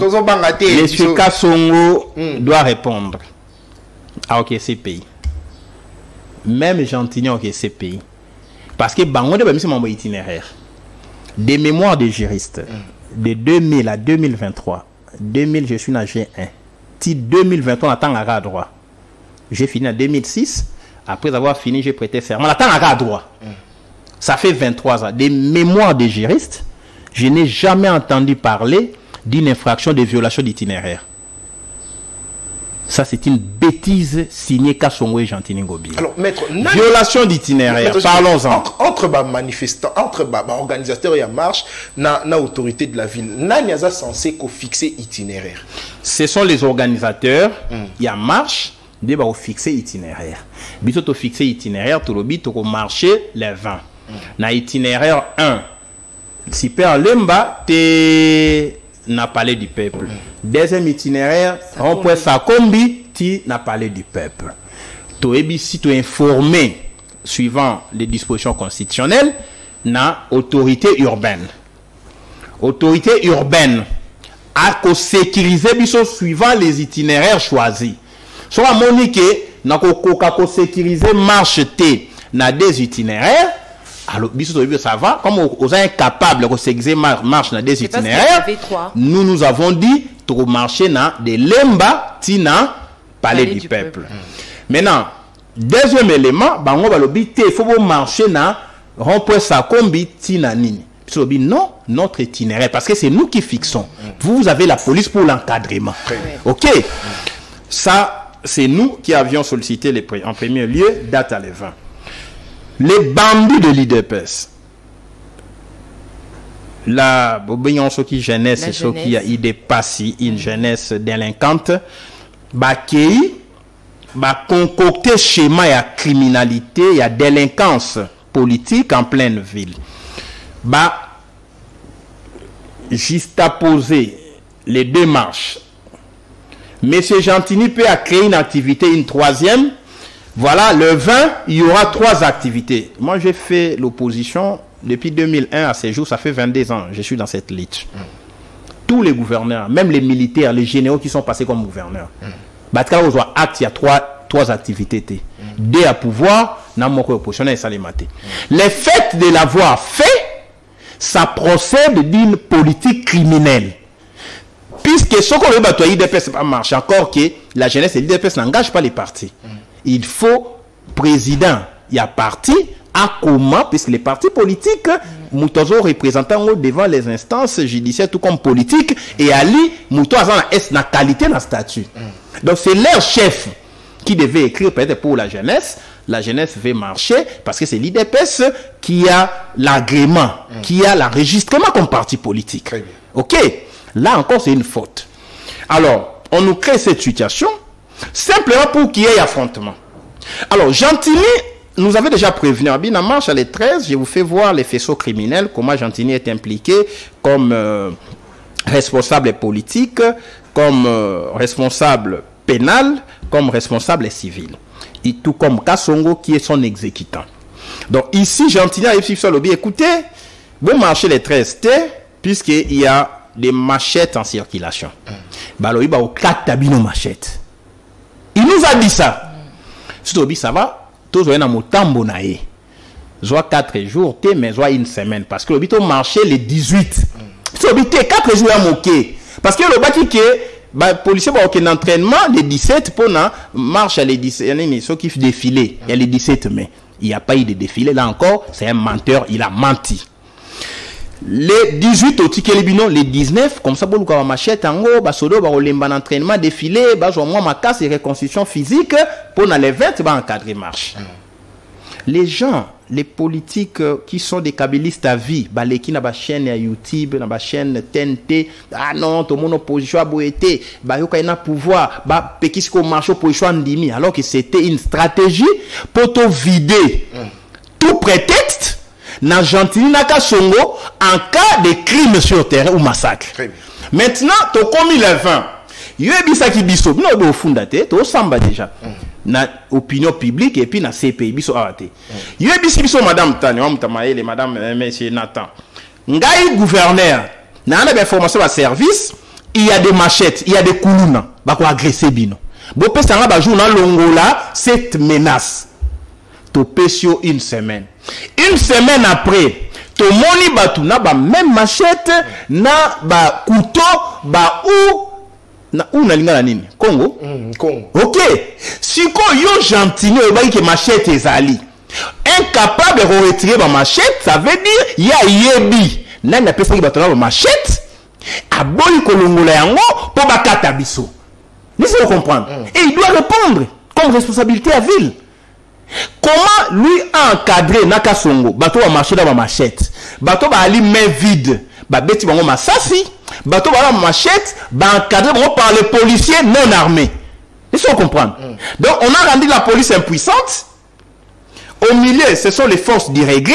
doit répondre à OKCPI. Même Gentilly à OKCPI. Parce que Bango de Bamissi mon itinéraire. Des mémoires des juristes de 2000 à 2023. 2000, je suis dans G1. 2023, on attend à droit. J'ai fini en 2006. Après avoir fini, j'ai prêté serment. On attend à droit. Ça fait 23 ans. Des mémoires des juristes, je n'ai jamais entendu parler d'une infraction de violation d'itinéraire. Ça, c'est une bêtise signée Kassongo et Gentilly Ngobi. Alors, maître, violation d'itinéraire, parlons-en. Entre manifestants, entre organisateurs et en marche, na autorité de la ville, n'a pas censé fixer itinéraire. Ce sont les organisateurs, il y a marche, de fixer itinéraire. Biso to fixer itinéraire, tout le bit to marcher les 20. Na itinéraire 1, Super Lemba, te n'a parlé du peuple. Deuxième itinéraire, rond-point Sakombi, tu n'a parlé du peuple. Tu si tu es informé, suivant les dispositions constitutionnelles, na autorité urbaine. Autorité urbaine a sécurisé suivant les itinéraires choisis. Soit Monique, n'a ko sécurisé marche T, na des itinéraires. Alors, ça va, comme on est incapable de sécuriser marche dans des itinéraires, nous avons dit de marcher dans des lemba, tina, palais du peuple. Maintenant, deuxième élément, il faut marcher dans rond-point Sakombi, tina, nini. Non, notre itinéraire, parce que c'est nous qui fixons. Vous avez la police pour l'encadrement. Ok. Ça, c'est nous qui avions sollicité en premier lieu, date à les 20. Les bandits de l'IDPS, la bobignon qui jeunesse, ce qui a idée passée, une jeunesse délinquante, qui concocté schéma et criminalité, il y a délinquance politique en pleine ville. Juste à poser les deux marches. Monsieur Gentilly peut créer une activité, une troisième. Voilà, le 20, il y aura 3 activités. Moi, j'ai fait l'opposition depuis 2001 à ces jours, ça fait 22 ans. Je suis dans cette liste. Tous les gouverneurs, même les militaires, les généraux qui sont passés comme gouverneurs. Il y a 3 activités. 2 à pouvoir, les faits de l'avoir fait, ça procède d'une politique criminelle. Puisque ce qu'on veut battre, l'IDPS marche encore que la jeunesse et l'IDPS n'engagent pas les partis. Il faut président, il y a parti, à comment, puisque les partis politiques, Moutozo représentant devant les instances judiciaires, tout comme politiques, et Ali, Moutozo a la qualité dans le statut. Donc c'est leur chef qui devait écrire peut-être pour la jeunesse veut marcher, parce que c'est l'IDPS qui a l'agrément, qui a l'enregistrement comme parti politique. Ok? Là encore, c'est une faute. Alors, on nous crée cette situation, simplement pour qu'il y ait affrontement. Alors, Gentilly nous avait déjà prévenu. En marche à les 13, je vous fais voir les faisceaux criminels, comment Gentilly est impliqué comme responsable politique, comme responsable pénal, comme responsable civil. Et tout comme Kassongo qui est son exécutant. Donc ici, Gentilly a dit sur lobby, écoutez, vous marchez les 13 T, puisqu'il y a des machettes en circulation. Baloï ba au 4 tabino machettes. Il nous a dit ça. Si ça va, tous on a motambo nae. Soit 4 jours, mais soit une semaine. Parce que le marché les 18. Si on 4 jours à moquer. Parce que le bâti qui est, policier va aucun entraînement les 17 pour na marche à les 17. Il y a ceux qui défilent. Il y a les 17 mai. Il n'y a pas eu de défilé. Là encore, c'est un menteur. Il a menti. Les 18 au ticket libino, les 19, comme ça, pour le machette en haut, basodo, un entraînement, défilé, ma casse et reconstitution physique, pour les 20, encadrer marche. Les gens, les politiques qui sont des kabylistes à vie, les qui n'ont pas chaîne YouTube, n'ont pas chaîne TNT, ah non, tout le monde opposition à Boété, il y a pouvoir, qui se marche opposition à Ndimi, alors que c'était une stratégie pour te vider tout prétexte. Dans Gentilly na Kassongo en cas de crime sur terrain ou massacre. Maintenant, tu as commis les 20. Il y a des gens qui disent que tu as fondé, tu as samba déjà. Na opinion publique et puis na CPI biso arrêté. Il y a des gens qui disent madame Tanya, madame monsieur Nathan. Ngai gouverneur, na na information à service, il y a des machettes, il y a des koulouna, ba ko agresser bino. Bo pesa nga ba jour na longola cette menace. To pesio une semaine. Une semaine après, to moni batu na ba même machette na ba couteau ba ou na linga na nini Congo Congo. OK. Siko yo Gentilly ba ki machette ezali incapable de retirer ba machette, ça veut dire ya yebi na na pesa ki batu na ba machette aboyi kolongola yango po ba kata biso. Laissez-vous comprendre. Et il doit répondre comme responsabilité à ville. Comment lui encadrer Nakasongo, bateau va marcher dans ma machette, bateau va aller main vide, beti bango masasi, bateau va la machette, encadré par les policiers non armés. Laissez-vous comprendre. Donc on a rendu la police impuissante. Au milieu, ce sont les forces d'irrégulier,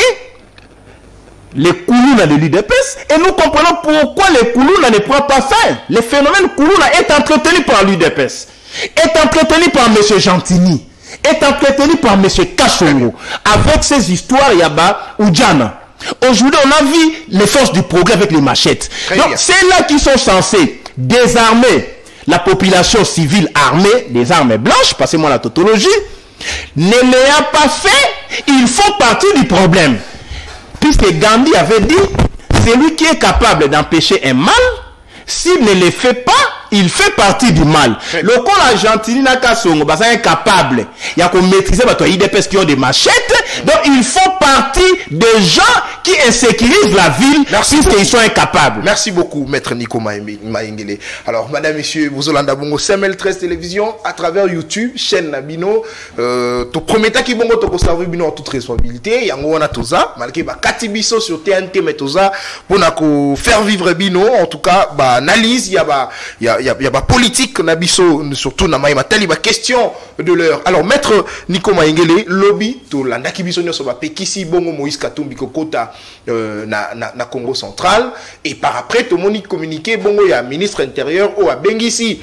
les Koulouna de l'UDPS, et nous comprenons pourquoi les Koulouna ne prennent pas fin. Le phénomène Koulouna est entretenu par l'UDPS, est entretenu par M. Gentilly, est entretenu par M. Kassongo. Avec ces histoires, Yaba ou Djana. Aujourd'hui, on a vu les forces du progrès avec les machettes. Donc, c'est là qui sont censés désarmer la population civile armée, des armes blanches, passez-moi la tautologie, ne l'ayant pas fait, ils font partie du problème. Puisque Gandhi avait dit, c'est lui qui est capable d'empêcher un mal, s'il ne le fait pas, il fait partie du mal. Le corps la Gentilly na Kassongo, c'est incapable. Il y a qu'on maîtriser les IDPS qui ont des machettes. Donc ils font partie des gens qui insécurisent la ville puisqu'ils sont incapables. Merci beaucoup, maître Nico Maïngele. Alors, madame, messieurs, vous allez bongo CML13 télévision à travers YouTube, chaîne Nabino. To premier temps qui bongo to servir bino en toute responsabilité. Yango wana toza, malgré ba katibiso sur TNT metoza pour na ko faire vivre bino. En tout cas, ba analyse, il y a ba politique nabiso surtout na maïma tali ba question de l'heure. Alors maître Nico Maïngele, lobby to landa kibiso nyoso ba pekisi bongo Moïse Katumbi kokota na Congo central et par après tout le monde communiqué bongo il y a ministre intérieur ou à Bengisi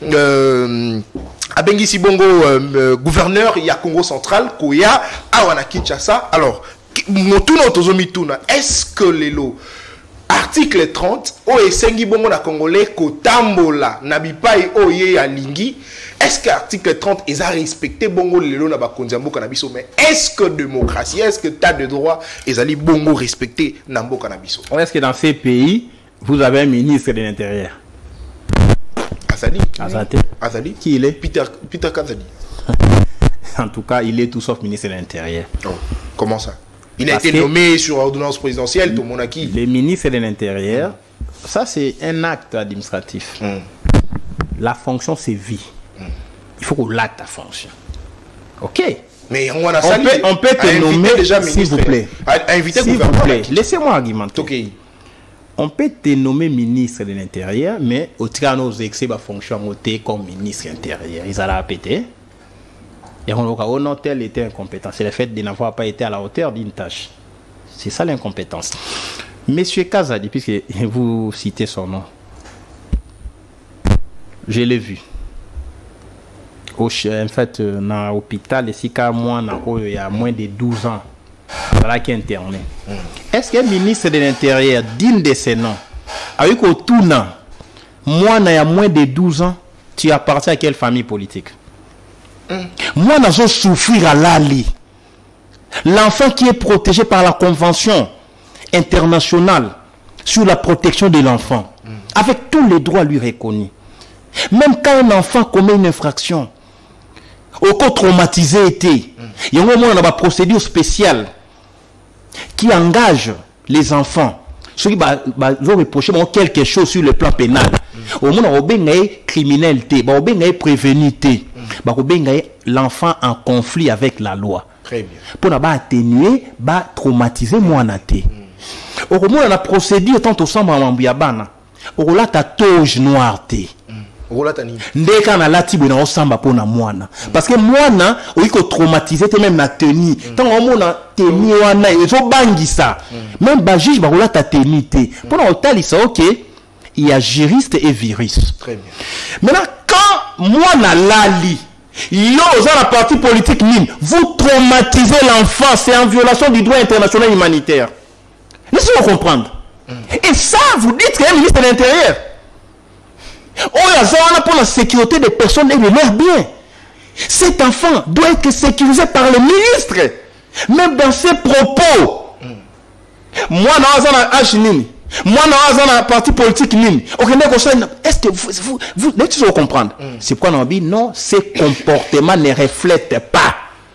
bongo gouverneur il y a Congo central koya awana Kinshasa. Alors motuna tozomituna, est-ce que les lots article 30 o esengi bongo na congolais kotambola na bipai oye ya lingi, est-ce que article 30 est à respecter bongo lelo na bakonzambo kanabiso, mais est-ce que démocratie, est-ce que tas de droit est allé bongo respecter nambo kanabiso? Est-ce que dans ces pays vous avez un ministre de l'intérieur? Azali. Qui il est? Peter Kazadi. En tout cas, il est tout sauf ministre de l'intérieur. Oh, comment ça? Il a été nommé sur ordonnance présidentielle, tout le monde a qui? Le ministre de l'Intérieur, ça c'est un acte administratif. La fonction c'est vie. Il faut qu'on lâche ta fonction. Ok. Mais on peut te nommer, s'il vous plaît. S'il vous plaît, laissez-moi argumenter. Okay. On peut te nommer ministre de l'Intérieur, mais au titre de nos excès, la fonction comme ministre intérieur. Ils allaient répéter. Et on aura, oh non, tel était incompétent. C'est le fait de n'avoir pas été à la hauteur d'une tâche. C'est ça l'incompétence. Monsieur Kazadi, puisque vous citez son nom, je l'ai vu. En fait, dans l'hôpital, ici, il y a moins de 12 ans, voilà qui est interné. Est-ce qu'un ministre de l'Intérieur, digne de ses noms, a eu qu'au tournant, moi, il y a moins de 12 ans, tu appartiens à quelle famille politique? Moi, nous allons souffrir à l'ali. L'enfant qui est protégé par la Convention internationale sur la protection de l'enfant, avec tous les droits lui reconnus. Même quand un enfant commet une infraction, au cas traumatisé était, il y a un moment, on a une procédure spéciale qui engage les enfants. Ceux qui vont reprocher quelque chose sur le plan pénal. Au moment où on a criminalité, on a prévenité, l'enfant en conflit avec la loi. Très bien. Pour atténuer, traumatiser moi. Au moment où on a procédure tant au sang en Biabana, au la toge noire. Ndeka na lati bena osamba pona mwana parce que mwana oiko traumatiser te même na tenue tant on mona tenue wana ezo bangisa même ba juge ba rola ta tenue te pona otalisa OK il y a juriste et virus. Très bien. Maintenant quand mwana lali yo dans la partie politique mine vous traumatisez l'enfant, c'est en violation du droit international humanitaire. Laissez-moi comprendre. Et ça vous dites qu'un ministre de l'Intérieur pour la sécurité des personnes et de leurs biens. Cet enfant doit être sécurisé par le ministre. Même dans ses propos. Moi, dans la partie politique, est-ce que vous devez comprendre? C'est pourquoi on dit non, ces comportements ne reflètent pas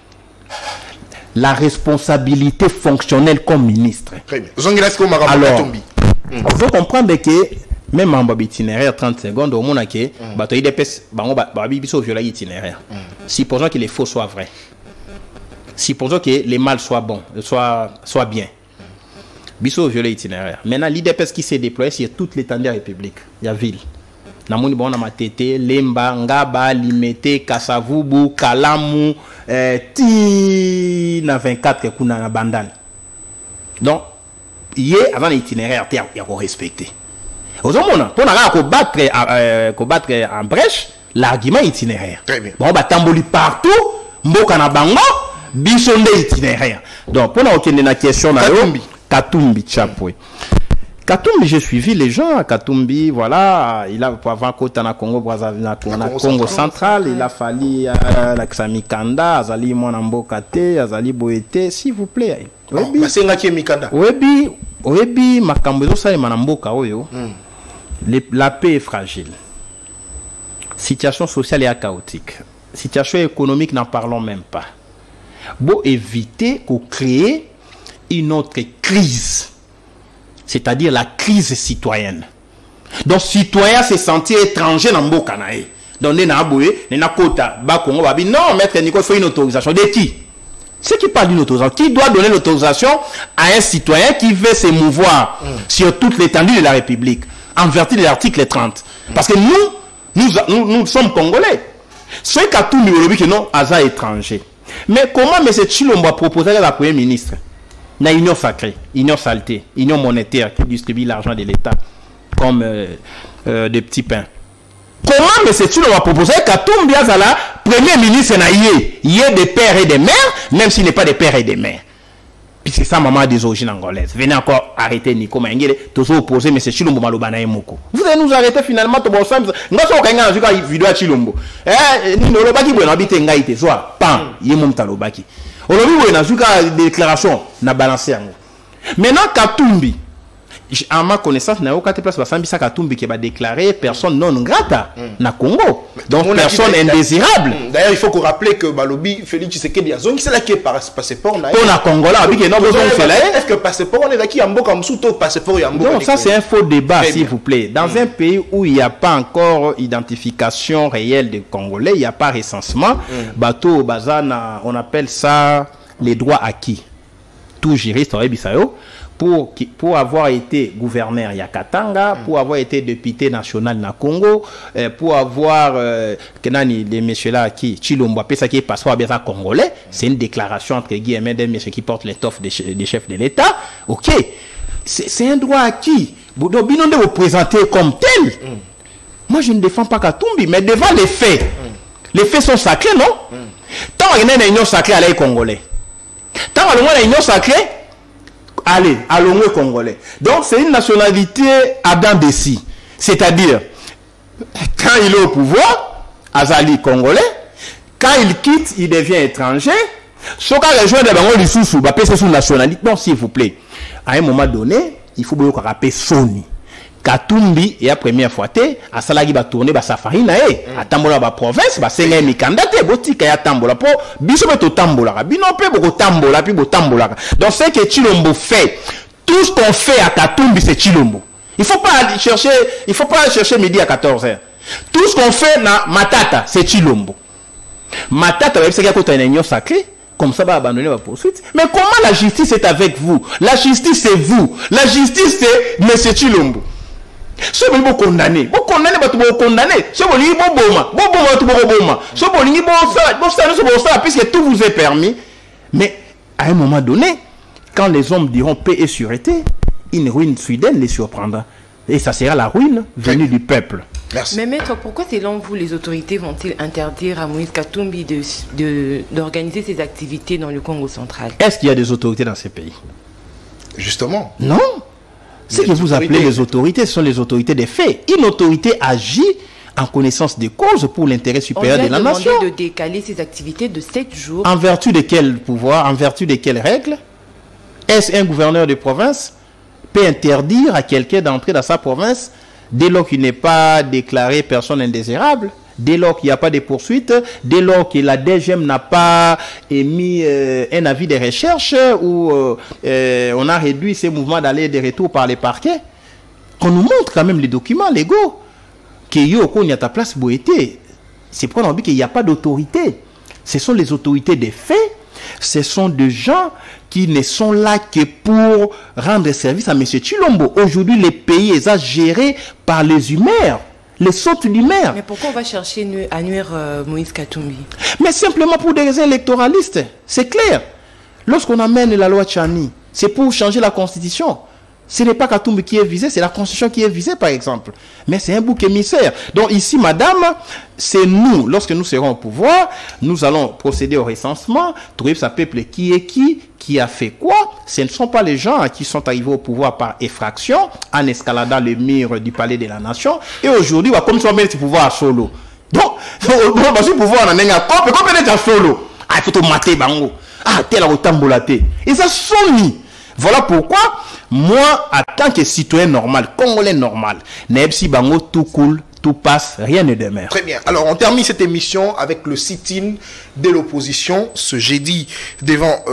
la responsabilité fonctionnelle comme ministre. Très bien. Alors, il faut comprendre que même en itinéraire 30 secondes, au monde qui itinéraire. Supposons que les faux soient vrais. Supposons que les mâles soient bons, soient bien. Biso violet itinéraire. Maintenant, l'IDPS qui s'est déployé sur toute l'étendue de la République. Il y a ville. Namoni bon Matete, Lemba, Ngaba, Limete, Kasavubu, Kalamu, Ti na 24 que kuna na bandane. Donc, hier avant l'itinéraire, il y a respecté. Pour combattre en brèche, l'argument itinéraire. Très bien. Bon, tamboli partout, mboka na bango, bisonde itinéraire. Donc, pour la question, Katumbi Chapwe. Katumbi, j'ai suivi les gens à Katumbi, voilà, il a avant côté na Congo Brazzaville, Congo central, il a fallu la Mikanda, Azali Mwanamboka te, Azali Boete, s'il vous plaît. Oebi makambo ça Mwanamboka oyo. La paix est fragile. Situation sociale est chaotique. Situation économique, n'en parlons même pas. Bon, éviter qu'on crée une autre crise. C'est-à-dire la crise citoyenne. Donc, citoyen se sentir étranger dans le Kanae. Donc, non, maître Nico, il faut une autorisation. De qui? Ceux qui parlent d'une autorisation. Qui doit donner l'autorisation à un citoyen qui veut se mouvoir sur toute l'étendue de la République, en vertu de l'article 30? Parce que nous sommes Congolais. Ceux qui ont tout mis que non, Aza étranger. Mais comment M. Tshilombo a proposé à la Premier ministre la union sacrée, union saleté, union monétaire qui distribue l'argent de l'État comme des petits pains? Comment M. Tshilombo a proposé Katumbi Azala, Premier ministre il y a des pères et des mères, même s'il n'est pas des pères et des mères? Puis c'est ça, maman des origines angolaises. Venez encore arrêter Nico Mangele, tous opposés, M. Tshilombo Malobana et Moko. Vous allez nous arrêter finalement, tout bon sens. Nous sommes quand même en vidéo à Tshilombo. Nous l'obaki, vous n'habitez ngaïté, soit pan, yémom talobaki. Aujourd'hui, vous avez une déclaration, na balancé. Maintenant, Katumbi, à ma connaissance, il n'y a aucun place où Katumbi qui va déclarer personne non grata na Congo. Donc, personne indésirable. D'ailleurs, il faut qu'on rappelle que Balobi, Félix Tshisekedi, c'est là qui est passeport. On a Congola, est-ce que passeport, on est là qui a un beau comme sous passeport? Non, ça c'est un faux débat, s'il vous plaît. Dans un pays où il n'y a pas encore identification réelle des Congolais, il n'y a pas recensement, bateau, bazana, on appelle ça les droits acquis. tout juriste aurait bisayo pour avoir été gouverneur Yakatanga, pour avoir été député national na Congo, pour avoir kenani les messieurs là qui Chilombo ça qui est passeport bien congolais, c'est une déclaration entre guillemets des messieurs qui portent l'étoffe des chefs de l'État. OK. C'est un droit acquis. Donc binon de vous présenter comme tel. Moi je ne défends pas Katumbi, mais devant les faits. Les faits sont sacrés, non? Tant qu'il y a une union sacrée à les Congolais. Tant qu'il y a une union sacrée, allez, à l'Ongwe Congolais. Donc, c'est une nationalité Adam Bessi. C'est-à-dire, quand il est au pouvoir, Azali Congolais, quand il quitte, il devient étranger. Ce qu'on rejoint de Bango Lissoussou, c'est son nationalité. Non, s'il vous plaît. À un moment donné, il faut bien qu'on rappelle Sony. Katumbi et la première fois à salagi ba tourner ba safari na a tambola ba province ba senga mi kandate botika ya tambola po biso beto tambola bino pe boko tambola pi bo tambola. Donc c'est que Chilombo fait tout ce qu'on fait à Katumbi, c'est Chilombo. Il faut pas chercher midi à 14h. Tout ce qu'on fait na Matata, c'est Chilombo. Matata c'est qu'il y a une union sacrée. Comme ça, va abandonner la poursuite. Mais comment la justice est avec vous? La justice, c'est vous. La justice, c'est M. Chilombo. Si vous condamnez, vous condamnez, vous condamnez. Si vous dites puisque tout vous est permis. Mais à un moment donné, quand les hommes diront paix et sûreté, une ruine soudaine les surprendra. Et ça sera la ruine venue du peuple. Merci. Mais maître, pourquoi selon vous les autorités vont-ils interdire à Moïse Katumbi d'organiser ses activités dans le Congo central? Est-ce qu'il y a des autorités dans ces pays? Justement. Non. Ce que vous appelez les autorités, ce sont les autorités des faits. Une autorité agit en connaissance des causes pour l'intérêt supérieur de la nation. On lui a demandé de décaler ses activités de 7 jours. En vertu de quel pouvoir? En vertu de quelles règles? Est-ce un gouverneur de province peut interdire à quelqu'un d'entrer dans sa province dès lors qu'il n'est pas déclaré personne indésirable, dès lors qu'il n'y a pas de poursuite, dès lors que la DGM n'a pas émis un avis de recherche ou on a réduit ces mouvements d'aller et de retour par les parquets? Qu'on nous montre quand même les documents légaux. Qu'il y a ta place boété. C'est pour dire qu'il n'y a pas d'autorité. Ce sont les autorités des faits. Ce sont des gens qui ne sont là que pour rendre service à M. Chilombo. Aujourd'hui, les pays sont gérés par les humeurs, les sautes d'humeurs. Mais pourquoi on va chercher à nuire Moïse Katumbi? Mais simplement pour des raisons électoralistes. C'est clair. Lorsqu'on amène la loi Tchani, c'est pour changer la constitution. Ce n'est pas Katumbi qui est visé, c'est la constitution qui est visée, par exemple. Mais c'est un bouc émissaire. Donc ici, madame, c'est nous, lorsque nous serons au pouvoir, nous allons procéder au recensement, trouver sa peuple qui est qui a fait quoi. Ce ne sont pas les gens qui sont arrivés au pouvoir par effraction, en escaladant le mur du palais de la nation. Et aujourd'hui, comme si on met ce pouvoir à solo. Donc, on va pouvoir en avoir comme on est à solo. Ah, il faut te mater, bango. Ah, tel a tambolaté. Et ça sont mis. Voilà pourquoi, moi, en tant que citoyen normal, congolais normal, Nebsi Bango, tout coule, tout passe, rien ne demeure. Très bien. Alors, on termine cette émission avec le sit-in de l'opposition ce jeudi devant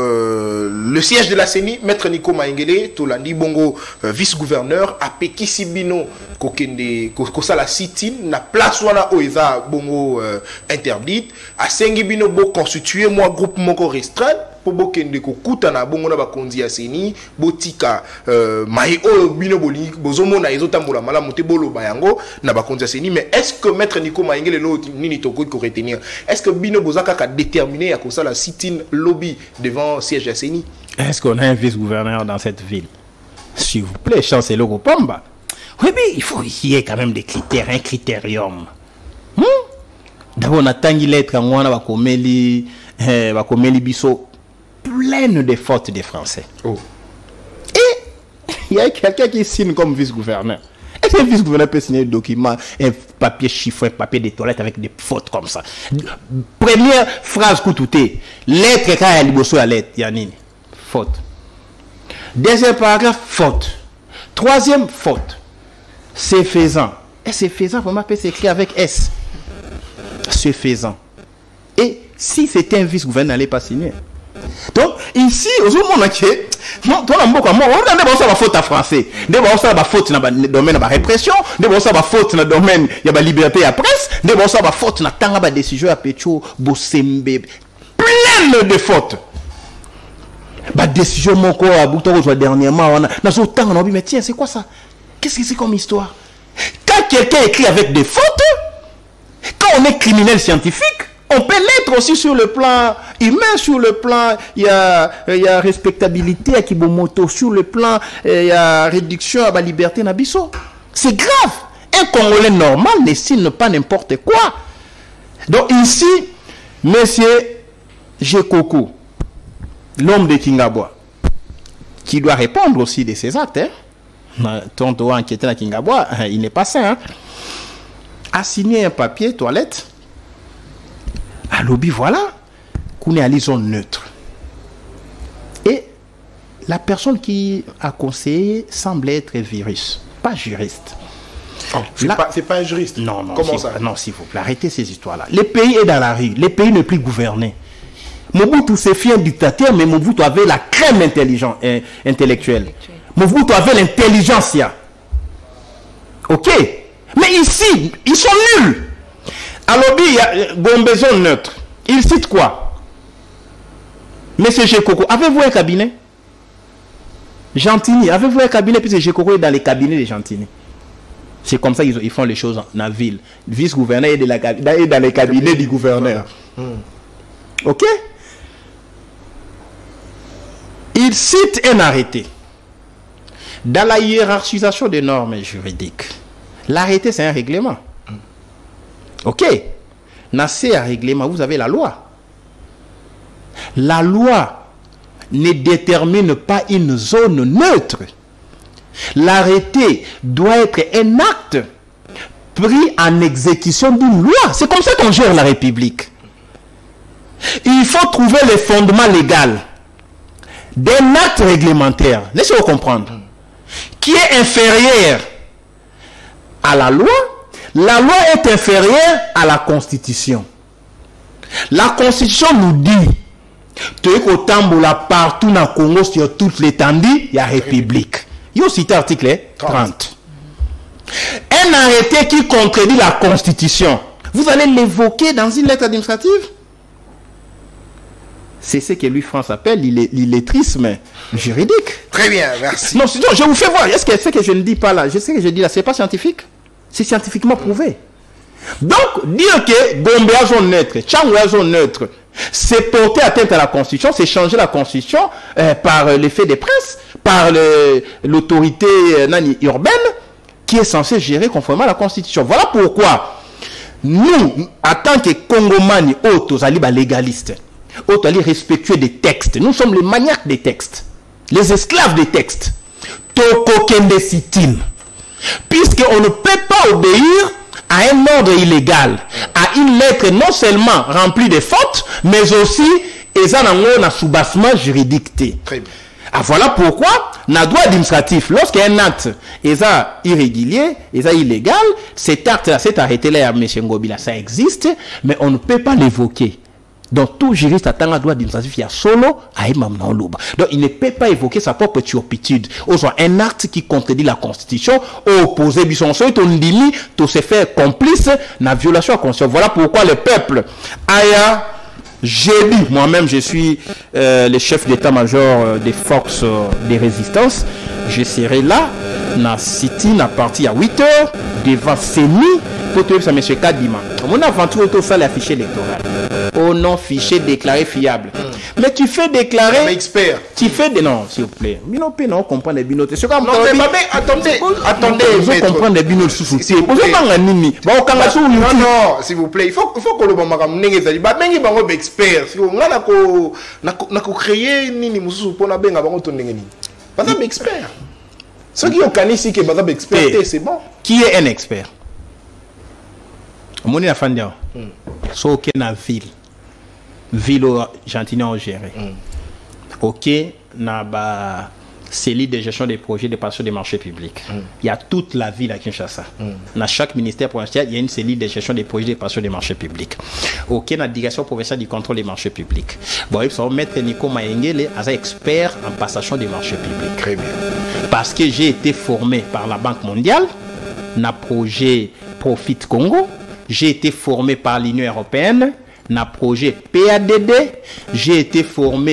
le siège de la CENI, Maître Nico Maingele, Tolandi Bongo, vice-gouverneur, à Pekisibino, Kokende, Kosala sit-in, na place wana Oeza Bongo interdite, à Sengibino Bo constitué, moi, groupe Moko restreint, pour Bokende Kokuta na Bongo na Bakonzi ya CENI, Botika, Mai O Bino Boli, Bozomo na Ezotambola Mala Mote Bolo Bayango, na Bakonzi ya CENI, mais est-ce que Maître Nico Maingele no Nini Toko ko retenir? Est-ce que Bino Bozaka a déterminé à cause de la sit-in lobby devant siège de la CENI? Est-ce qu'on a un vice-gouverneur dans cette ville? S'il vous plaît, chancelier Pamba. Oui, mais il faut qu'il y ait quand même des critères, un critérium. D'abord, on a tangi lettre en wana bakomeli biso pleine de fautes des Français. Oh. Et il y a quelqu'un qui signe comme vice-gouverneur. Est-ce qu'un vice-gouverneur peut signer un document, un papier chiffré, un papier de toilette avec des fautes comme ça? Première phrase coutouté. Lettre quand il y a liboso à lettre, Yanine. Faute. Deuxième paragraphe, faute. Troisième, faute. C'est faisant. Et c'est faisant, vraiment peut s'écrire avec S. C'est faisant. Et si c'était un vice-gouverneur, n'allait pas signer. Donc, ici, au moment où non, toi, on a faute à français. On a faute dans le domaine de la répression. On a faute dans le domaine de la liberté à la presse. On a faute dans la décision à Pécho, Bosembe. Plein de fautes. Bah, décision, mon corps, à bout de dernièrement, on a autant, on a dit, mais tiens, c'est quoi ça? Qu'est-ce que c'est comme histoire? Quand quelqu'un écrit avec des fautes, quand on est criminel scientifique, on peut l'être aussi sur le plan humain, sur le plan, il y a respectabilité à Kibomoto, sur le plan, il y a réduction à la liberté Nabiso. C'est grave. Un Congolais normal ne signe pas n'importe quoi. Donc ici, monsieur Gekoko, l'homme de Kingabwa, qui doit répondre aussi de ses actes, hein? Tonto enquêté à Kingabwa, il n'est pas sain, hein? A signé un papier, toilette, à lobby, voilà, qu'on est à l'ison neutre. Et la personne qui a conseillé semble être virus, pas juriste. Oh, c'est pas un juriste. Non, non. Comment ça? Non, s'il vous plaît, arrêtez ces histoires-là. Le pays est dans la rue, le pays n'est plus gouverné. Mobutu s'est fait un dictateur, mais Mobutu avait la crème intellectuelle. Mobutu avait l'intelligence. Ok? Mais ici, ils sont nuls. Alors, il y a Gombezon neutre. Il cite quoi? Monsieur Gekoko, avez-vous un cabinet? Gentini, avez-vous un cabinet? Puisque Gekoko est dans les cabinets de Gentini. C'est comme ça qu'ils font les choses dans la ville. Le vice-gouverneur est dans les cabinets du gouverneur. Ok? Il cite un arrêté. Dans la hiérarchisation des normes juridiques, l'arrêté, c'est un règlement. Ok? Dans ces règlements, vous avez la loi. La loi ne détermine pas une zone neutre. L'arrêté doit être un acte pris en exécution d'une loi. C'est comme ça qu'on gère la République. Il faut trouver le fondement légal d'un acte réglementaire. Laissez-vous comprendre. Qui est inférieur à la loi. La loi est inférieure à la Constitution. La Constitution nous dit que partout dans le Congo, sur toute l'étendue, il y a République. Il y a aussi l'article 30. Un arrêté qui contredit la Constitution, vous allez l'évoquer dans une lettre administrative? C'est ce que lui, France appelle l'illettrisme juridique. Très bien, merci. Non, je vous fais voir. Est-ce que ce que je ne dis pas là, je sais que je dis là, c'est pas scientifique? C'est scientifiquement prouvé. Donc, dire que Gombe a zone neutre, Tchangou a zone neutre, c'est porter atteinte à la Constitution, c'est changer la Constitution par l'effet des princes, par l'autorité urbaine qui est censée gérer conformément à la Constitution. Voilà pourquoi nous, en tant que Congomani, légalistes, respectueux des textes, nous sommes les maniaques des textes, les esclaves des textes. Toko Kende Sitin. Puisqu'on ne peut pas obéir à un ordre illégal, à une lettre non seulement remplie de fautes, mais aussi un soubassement juridique. Très bien. Ah, voilà pourquoi, dans le droit administratif, lorsqu'un acte est irrégulier, est illégal, cet acte-là, cet arrêté-là, M. Ngobila, ça existe, mais on ne peut pas l'évoquer. Donc, tout juriste attend un droit administratif, il y a solo à Donc, il ne peut pas évoquer sa propre turpitude. Un acte qui contredit la Constitution, opposé, on se fait complice dans la violation de la Constitution. Voilà pourquoi le peuple Aya, j'ai dit, moi-même, je suis le chef d'état-major des forces de résistance. Je serai là, dans City, à partir à 8h, devant Séni, pour trouver ça, M. Kadima. Mon aventure est au salle affiché électoral. Au non fichier déclaré fiable. Mais tu fais déclarer. Mais expert. Tu fais des. Non, s'il vous plaît. Binopé, non, comprend les binotes. C'est comme. Non, mais attendez. Vous comprenez les binotes sous soutien. Vous non, s'il vous plaît. Il faut que le moment comme expert. Si on a créé nini mususu pour la benga bango tondengeni. Pas un expert. Ceux qui ont connu ici que pas expert, c'est bon. Qui est un expert? Mon enfant dit. So que na ville gentiment gérée. Ok, na ba cellule de gestion des projets de passion des marchés publics. Il y a toute la ville à Kinshasa. Dans chaque ministère provincial, il y a une cellule de gestion des projets de passion des marchés publics. Ok, na direction provinciale du contrôle des marchés publics. Bon, il faut mettre Nico Maengele as expert en passation des marchés publics. Très bien. Parce que j'ai été formé par la Banque mondiale, na projet Profit Congo. J'ai été formé par l'Union européenne, dans le projet PADD. J'ai été formé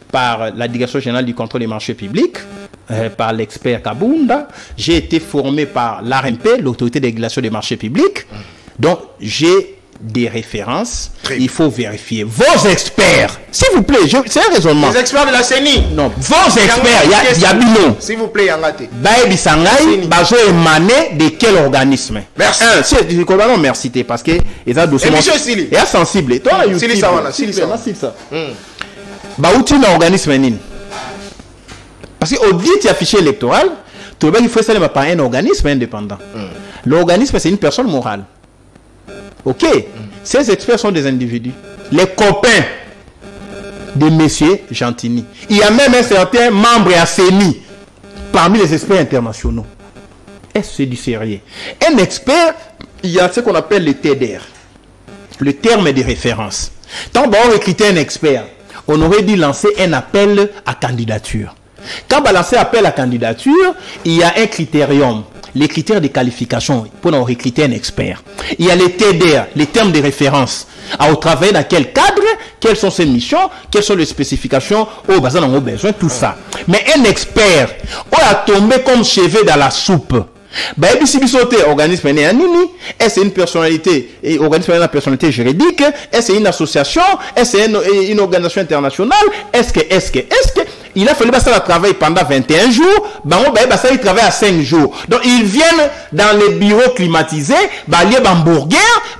par la Direction générale du contrôle des marchés publics, par l'expert Kabunda. J'ai été formé par l'ARMP, l'autorité de régulation des marchés publics. Donc, j'ai des références. Il faut vérifier. Vos experts, s'il vous plaît, c'est un raisonnement. Les experts de la CENI. Non, vos experts, il y a Bino. S'il vous plaît, Yangate. Baebi Sangai, bazo émané de quel organisme? Merci. C'est merci, parce que ils ont doucement. Monsieur Sili. Et sensible. Toi, Sili Sawana, Sili Sawana. Baouti na organisme nini? Parce que audit affiché électoral, tout le monde il faut ça par un organisme indépendant. L'organisme c'est une personne morale. Ok, ces experts sont des individus, les copains de messieurs Gentini. Il y a même un certain membre à CENI parmi les experts internationaux. Est-ce que c'est du sérieux? Un expert, il y a ce qu'on appelle le TDR, le terme de référence. Tant qu'on recrutait un expert, on aurait dû lancer un appel à candidature. Quand on lance un appel à candidature, il y a un critérium. Les critères de qualification pour nous recruter un expert. Il y a les TDR, les termes de référence. Au travail dans quel cadre, quelles sont ses missions, quelles sont les spécifications, au besoin, on a besoin, tout ça. Mais un expert, on a tombé comme cheveux dans la soupe. Organisme est-ce une personnalité, organisme une personnalité juridique, est-ce une association, est-ce une organisation internationale, est-ce que il a fallu passer le travail pendant 21 jours, il travaille à 5 jours. Donc ils viennent dans les bureaux climatisés, lié hamburger,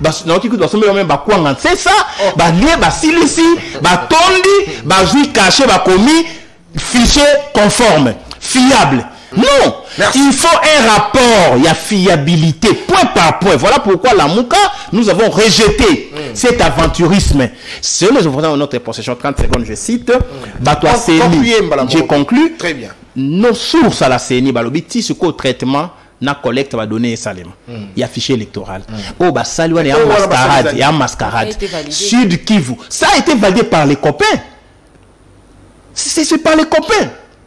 fichier conforme, fiable. Non, merci. Il faut un rapport, il y a fiabilité, point par point. Voilà pourquoi la Mouka, nous avons rejeté cet aventurisme. C'est les opposants de notre possession, 30 secondes, je cite. J'ai conclu. Très bien. Nos sources à la CENI, Balobiti, ce qu'au traitement, na collecte va donner Salem. Il y a fichier électoral. Oh, bah, Salouane, il y a mascarade. Sud Kivu. Ça a été validé par les copains. C'est par les copains.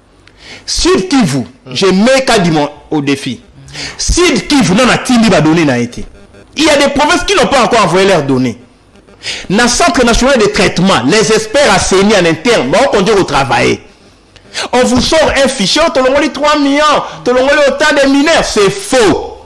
Sud Kivu, je mets quasiment au défi. Sud Kivu, non, Tindi va donner n'a été. Il y a des provinces qui n'ont pas encore envoyé leurs données. Dans le Centre national de traitement, les experts à CENI en interne vont conduire au travail. On vous sort un fichier, on te l'envoie 3 millions, on te l'envoie autant de mineurs. C'est faux.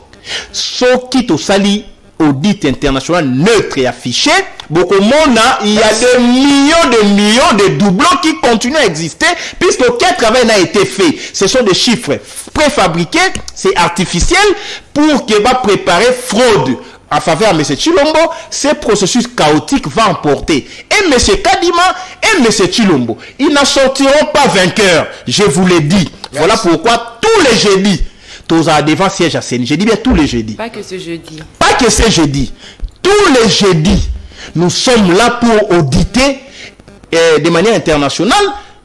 Ce qui te salit audit international neutre et affiché, beaucoup de monde, il y a des millions de doublons qui continuent à exister puisque aucun travail n'a été fait. Ce sont des chiffres préfabriqués, c'est artificiel pour que va préparer fraude en faveur de M. Chilombo. Ce processus chaotique va emporter et M. Kadima et M. Chilombo. Ils n'en sortiront pas vainqueurs, je vous l'ai dit. Merci. Voilà pourquoi tous les jeudis, tous à devant siège à CENI. Je dis bien tous les jeudis. Pas que ce jeudi. Pas que ce jeudi. Tous les jeudis, nous sommes là pour auditer de manière internationale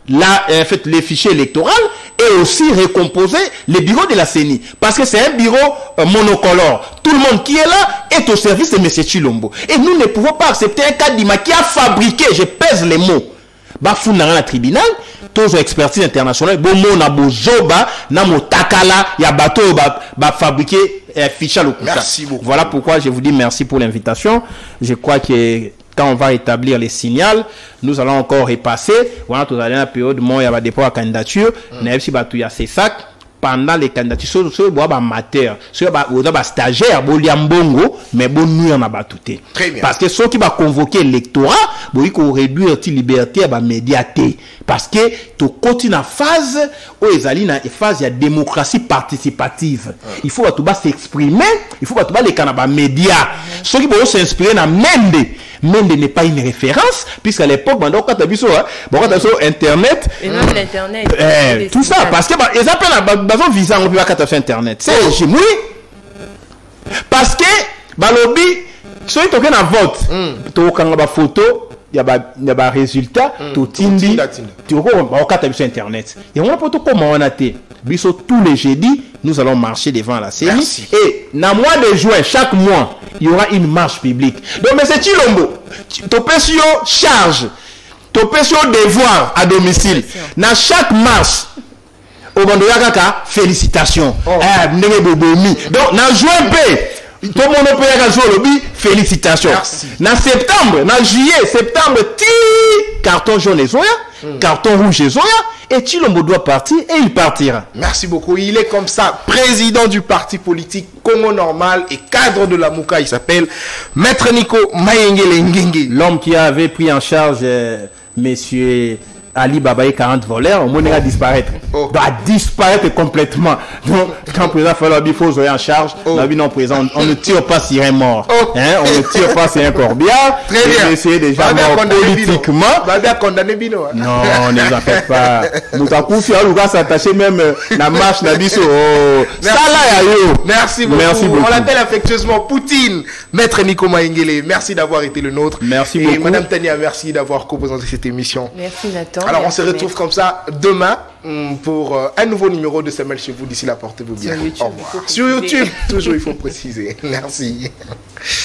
les fichiers électoraux et aussi recomposer les bureaux de la CENI. Parce que c'est un bureau monocolore. Tout le monde qui est là est au service de M. Chilombo. Et nous ne pouvons pas accepter un Kadima qui a fabriqué, je pèse les mots, Bafou dans le tribunal, tous expertise internationale, Bomo na bozoba, na motakala, ya bateau fabriqué fichier local. Merci beaucoup. Voilà pourquoi je vous dis merci pour l'invitation. Je crois que quand on va établir les signaux, nous allons encore repasser. Voilà, tout à l'heure, la période, il y a des dépôts à candidature. Il y a ces sacs. Pendant les candidatures, il y a des amateurs, il y a des stagiaires, il y a des bongo, mais bon, nous, on a battuté. Très bien. Parce que ceux qui vont convoquer l'électorat, il faut réduire la liberté à la médiaté. Parce que tu continues en phase où il y a une phase de démocratie participative. Il faut que tu s'exprimer, il faut que tu les médias. Ceux qui vont s'inspirer dans Mende. Mende n'est pas une référence, puisqu'à l'époque, quand tu as vu sur Internet, et même l'Internet, tout ça, parce que ils appellent un visa, on peut pas sur Internet. C'est oui. Parce que, balobi, si tu as un vote, tu as une photo, il y a des résultats, tu as sur Internet. Et on a pas tout comment on a été. Tous les jeudis, nous allons marcher devant la CENI. Et dans le mois de juin, chaque mois, il y aura une marche publique. Donc, M. Chilombo, tu peux sur charge, tu peux sur devoir à domicile. Dans chaque marche, au Bandoyakaka, félicitations. Donc, dans juin, tout le monde peut y aller félicitations. Dans septembre, dans juillet, septembre, carton jaune et soya. carton rouge et Zoya, et Tshilombo doit partir et il partira. Merci beaucoup. Il est comme ça, président du parti politique Congo Normal et cadre de la Mouka. Il s'appelle Maître Nico Mayengele Ngenge. L'homme qui avait pris en charge Monsieur Ali Baba et 40 voleurs, au moins il va disparaître. Va disparaître complètement. Donc, quand le président Falobi il faut jouer en charge, non, président, on ne tire pas si un mort. Hein, on ne tire pas si un corbillard. Très bien. Essayer déjà mort politiquement. Va bien condamner Bino. Non, ne vous en faites pas. Moutakou Fialou va s'attacher même la marche d'Abisso. Merci beaucoup. Merci beaucoup. On l'appelle affectueusement Poutine. Maître Nico Mayengele, merci d'avoir été le nôtre. Merci beaucoup. Et Madame Tania, merci d'avoir co-présenté cette émission. Merci Nathan. Alors on se retrouve comme ça demain pour un nouveau numéro de Semel chez vous. D'ici là, portez-vous bien. Sur YouTube, au revoir. Sur YouTube, toujours il faut préciser. Merci.